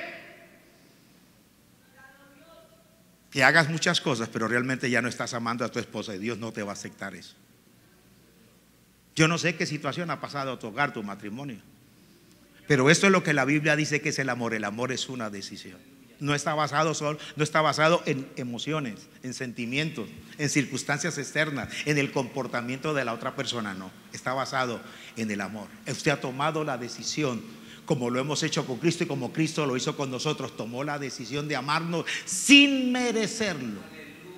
que hagas muchas cosas, pero realmente ya no estás amando a tu esposa, y Dios no te va a aceptar eso. Yo no sé qué situación ha pasado a tu hogar, tu matrimonio, pero esto es lo que la Biblia dice que es el amor. El amor es una decisión. No está basado solo, no está basado en emociones, en sentimientos, en circunstancias externas, en el comportamiento de la otra persona. No, está basado en el amor. Usted ha tomado la decisión, como lo hemos hecho con Cristo y como Cristo lo hizo con nosotros. Tomó la decisión de amarnos sin merecerlo.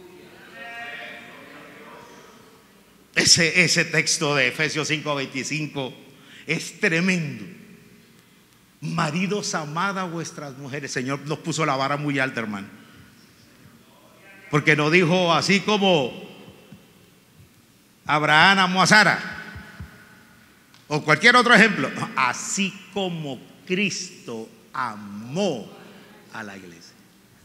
Ese, ese texto de Efesios cinco veinticinco es tremendo. Maridos, amad a vuestras mujeres. Señor nos puso la vara muy alta, hermano, porque no dijo así como Abraham amó a Sara o cualquier otro ejemplo. Así como Cristo amó a la iglesia.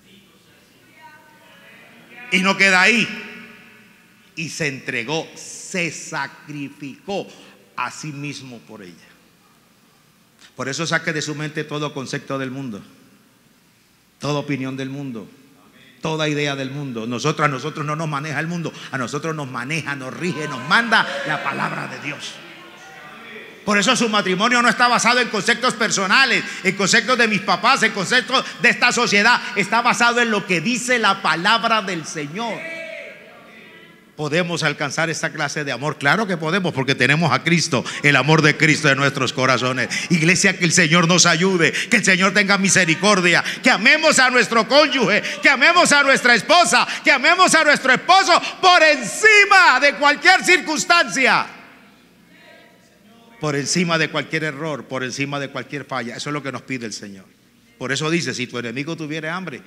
Y no queda ahí. Y se entregó, se sacrificó a sí mismo por ella. Por eso saque de su mente todo concepto del mundo, toda opinión del mundo, toda idea del mundo. Nosotros, a nosotros no nos maneja el mundo, a nosotros nos maneja, nos rige, nos manda la palabra de Dios. Por eso su matrimonio no está basado en conceptos personales, en conceptos de mis papás, en conceptos de esta sociedad. Está basado en lo que dice la palabra del Señor. ¿Podemos alcanzar esta clase de amor? Claro que podemos, porque tenemos a Cristo, el amor de Cristo en nuestros corazones. Iglesia, que el Señor nos ayude, que el Señor tenga misericordia, que amemos a nuestro cónyuge, que amemos a nuestra esposa, que amemos a nuestro esposo por encima de cualquier circunstancia, por encima de cualquier error, por encima de cualquier falla. Eso es lo que nos pide el Señor. Por eso dice: si tu enemigo tuviera hambre.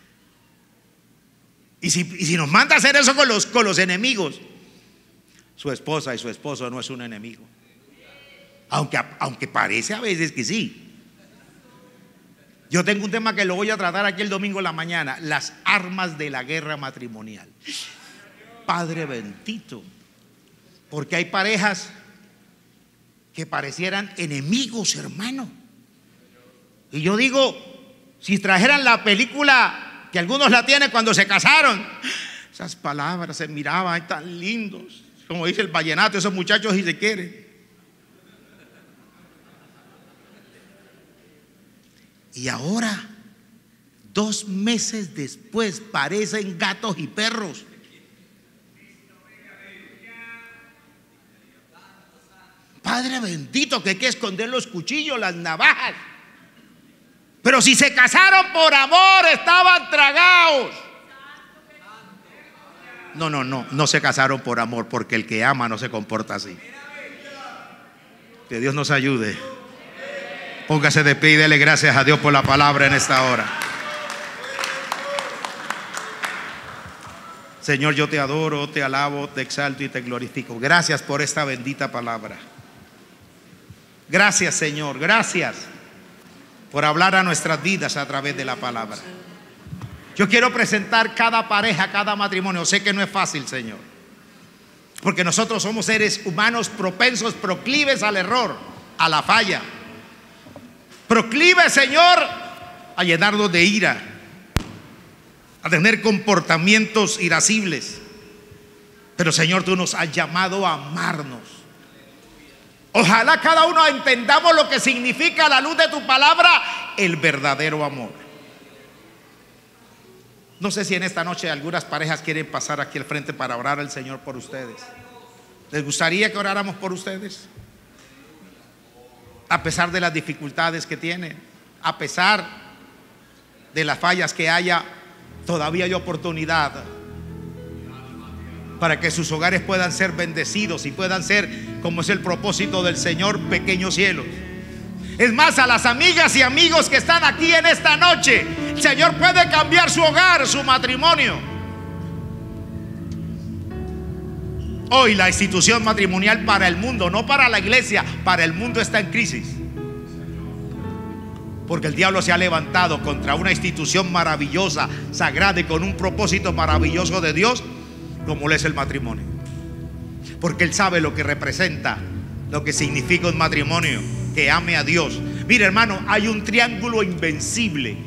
Y si, y si nos manda a hacer eso con los, con los enemigos, su esposa y su esposo no es un enemigo, aunque, aunque parece a veces que sí. Yo tengo un tema que lo voy a tratar aquí el domingo en la mañana: las armas de la guerra matrimonial. Padre bendito, porque hay parejas que parecieran enemigos, hermano. Y yo digo, si trajeran la película que algunos la tienen cuando se casaron, esas palabras se miraban tan lindos, como dice el vallenato, esos muchachos si se quieren. Y ahora, dos meses después, parecen gatos y perros. Padre bendito, que hay que esconder los cuchillos, las navajas. Pero si se casaron por amor, estaban tragados. No, no, no, no se casaron por amor, porque el que ama no se comporta así. Que Dios nos ayude. Póngase de pie y dele gracias a Dios por la palabra en esta hora. Señor, yo te adoro, te alabo, te exalto y te glorifico. Gracias por esta bendita palabra. Gracias, Señor, gracias por hablar a nuestras vidas a través de la palabra. Yo quiero presentar cada pareja, cada matrimonio. Sé que no es fácil, Señor, porque nosotros somos seres humanos propensos, proclives al error, a la falla. Proclive, Señor, a llenarnos de ira, a tener comportamientos irascibles. Pero, Señor, tú nos has llamado a amarnos. Ojalá cada uno entendamos lo que significa a la luz de tu palabra el verdadero amor. No sé si en esta noche algunas parejas quieren pasar aquí al frente para orar al Señor por ustedes. ¿Les gustaría que oráramos por ustedes? A pesar de las dificultades que tienen, a pesar de las fallas que haya, todavía hay oportunidad para que sus hogares puedan ser bendecidos y puedan ser, como es el propósito del Señor, pequeños cielos. Es más, a las amigas y amigos que están aquí en esta noche, el Señor puede cambiar su hogar, su matrimonio. Hoy la institución matrimonial para el mundo, no para la iglesia, para el mundo está en crisis, porque el diablo se ha levantado contra una institución maravillosa, sagrada y con un propósito maravilloso de Dios, como lo es el matrimonio. Porque él sabe lo que representa, lo que significa un matrimonio que ame a Dios. Mira, hermano, hay un triángulo invencible: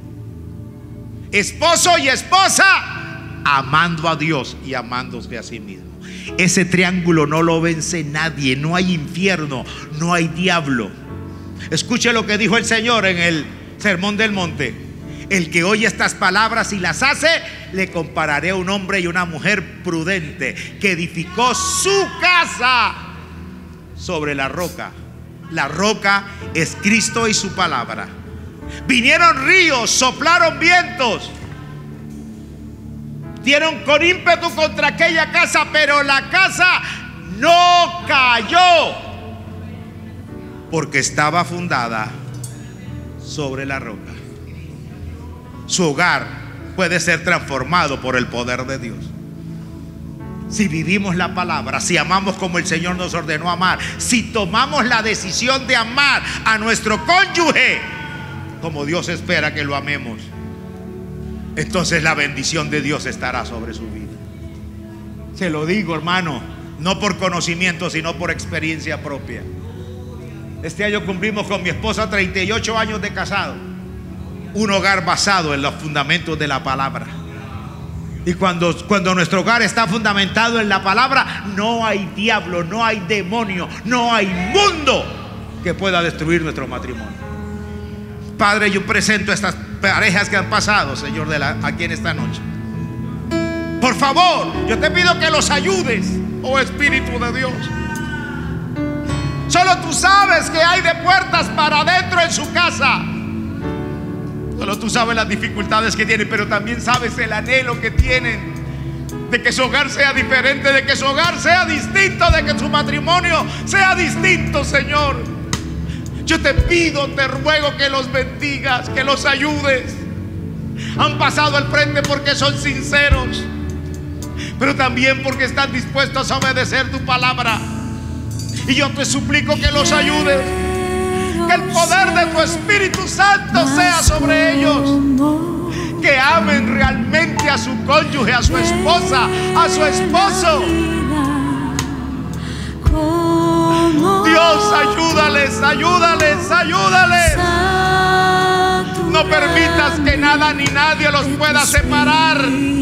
esposo y esposa amando a Dios y amándose a sí mismo. Ese triángulo no lo vence nadie. No hay infierno, no hay diablo. Escuche lo que dijo el Señor en el Sermón del Monte: el que oye estas palabras y las hace, le compararé a un hombre y una mujer prudente que edificó su casa sobre la roca. La roca es Cristo y su palabra. Vinieron ríos, soplaron vientos, dieron con ímpetu contra aquella casa, pero la casa no cayó, porque estaba fundada sobre la roca. Su hogar puede ser transformado por el poder de Dios si vivimos la palabra, si amamos como el Señor nos ordenó amar, si tomamos la decisión de amar a nuestro cónyuge como Dios espera que lo amemos. Entonces la bendición de Dios estará sobre su vida. Se lo digo, hermano, no por conocimiento, sino por experiencia propia. Este año cumplimos con mi esposa treinta y ocho años de casado. Un hogar basado en los fundamentos de la palabra. Y cuando, cuando nuestro hogar está fundamentado en la palabra, no hay diablo, no hay demonio, no hay mundo que pueda destruir nuestro matrimonio. Padre, yo presento a estas parejas que han pasado, Señor, de la, aquí en esta noche. Por favor, yo te pido que los ayudes, oh Espíritu de Dios. Solo tú sabes que hay de puertas para adentro en su casa. Solo tú sabes las dificultades que tienen, pero también sabes el anhelo que tienen de que su hogar sea diferente, de que su hogar sea distinto, de que su matrimonio sea distinto, Señor. Yo te pido, te ruego que los bendigas, que los ayudes. Han pasado al frente porque son sinceros, pero también porque están dispuestos a obedecer tu palabra. Y yo te suplico que los ayudes, que el poder de tu Espíritu Santo sea sobre ellos, que amen realmente a su cónyuge, a su esposa, a su esposo. Dios, ayúdales, ayúdales, ayúdales. No permitas que nada ni nadie los pueda separar.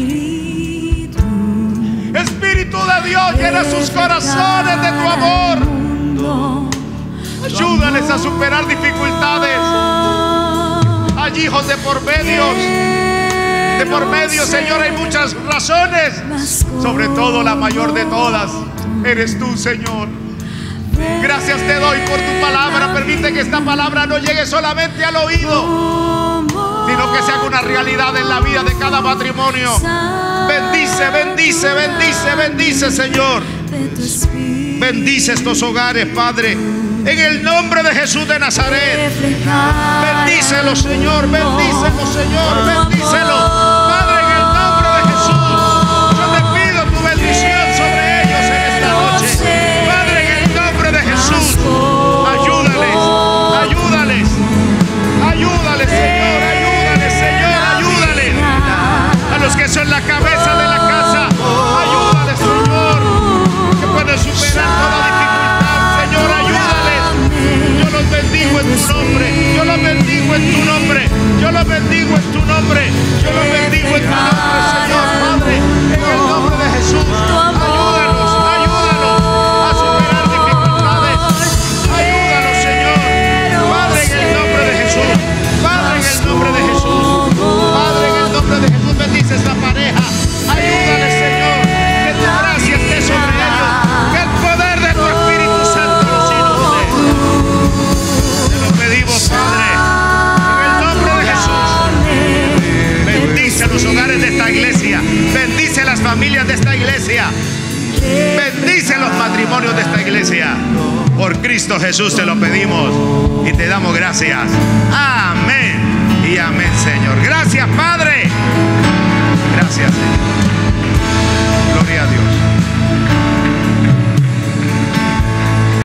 Espíritu de Dios, llena sus corazones de tu amor. Ayúdales a superar dificultades. Hay hijos de por medios, de por medio, Señor, hay muchas razones. Sobre todo la mayor de todas eres tú, Señor. Gracias te doy por tu palabra. Permite que esta palabra no llegue solamente al oído, sino que se haga una realidad en la vida de cada matrimonio. Bendice, bendice, bendice, bendice, Señor. Bendice estos hogares, Padre, en el nombre de Jesús de Nazaret. Bendícelos, Señor, bendícelos, Señor, bendícelos, Padre, en el nombre de Jesús. Yo te los bendigo en tu nombre. Yo los bendigo en tu nombre, Señor Padre, en el nombre de Jesús. Ayúdanos, ayúdanos a superar dificultades. Ayúdanos, Señor. Padre, en el nombre de Jesús. Padre, en el nombre de Jesús. Padre, en el nombre de Jesús, bendice esta pareja. Ayúdale, Señor. Que tu gracia esté sobre ellos. Que el poder de tu Espíritu Santo los inunde. Te lo pedimos, Padre, en el nombre de Jesús. Bendice los hogares de esta iglesia. Bendice las familias de esta iglesia. Bendice los matrimonios de esta iglesia. Por Cristo Jesús te lo pedimos y te damos gracias. Amén y amén, Señor. Gracias, Padre. Gracias, Señor. Gloria a Dios.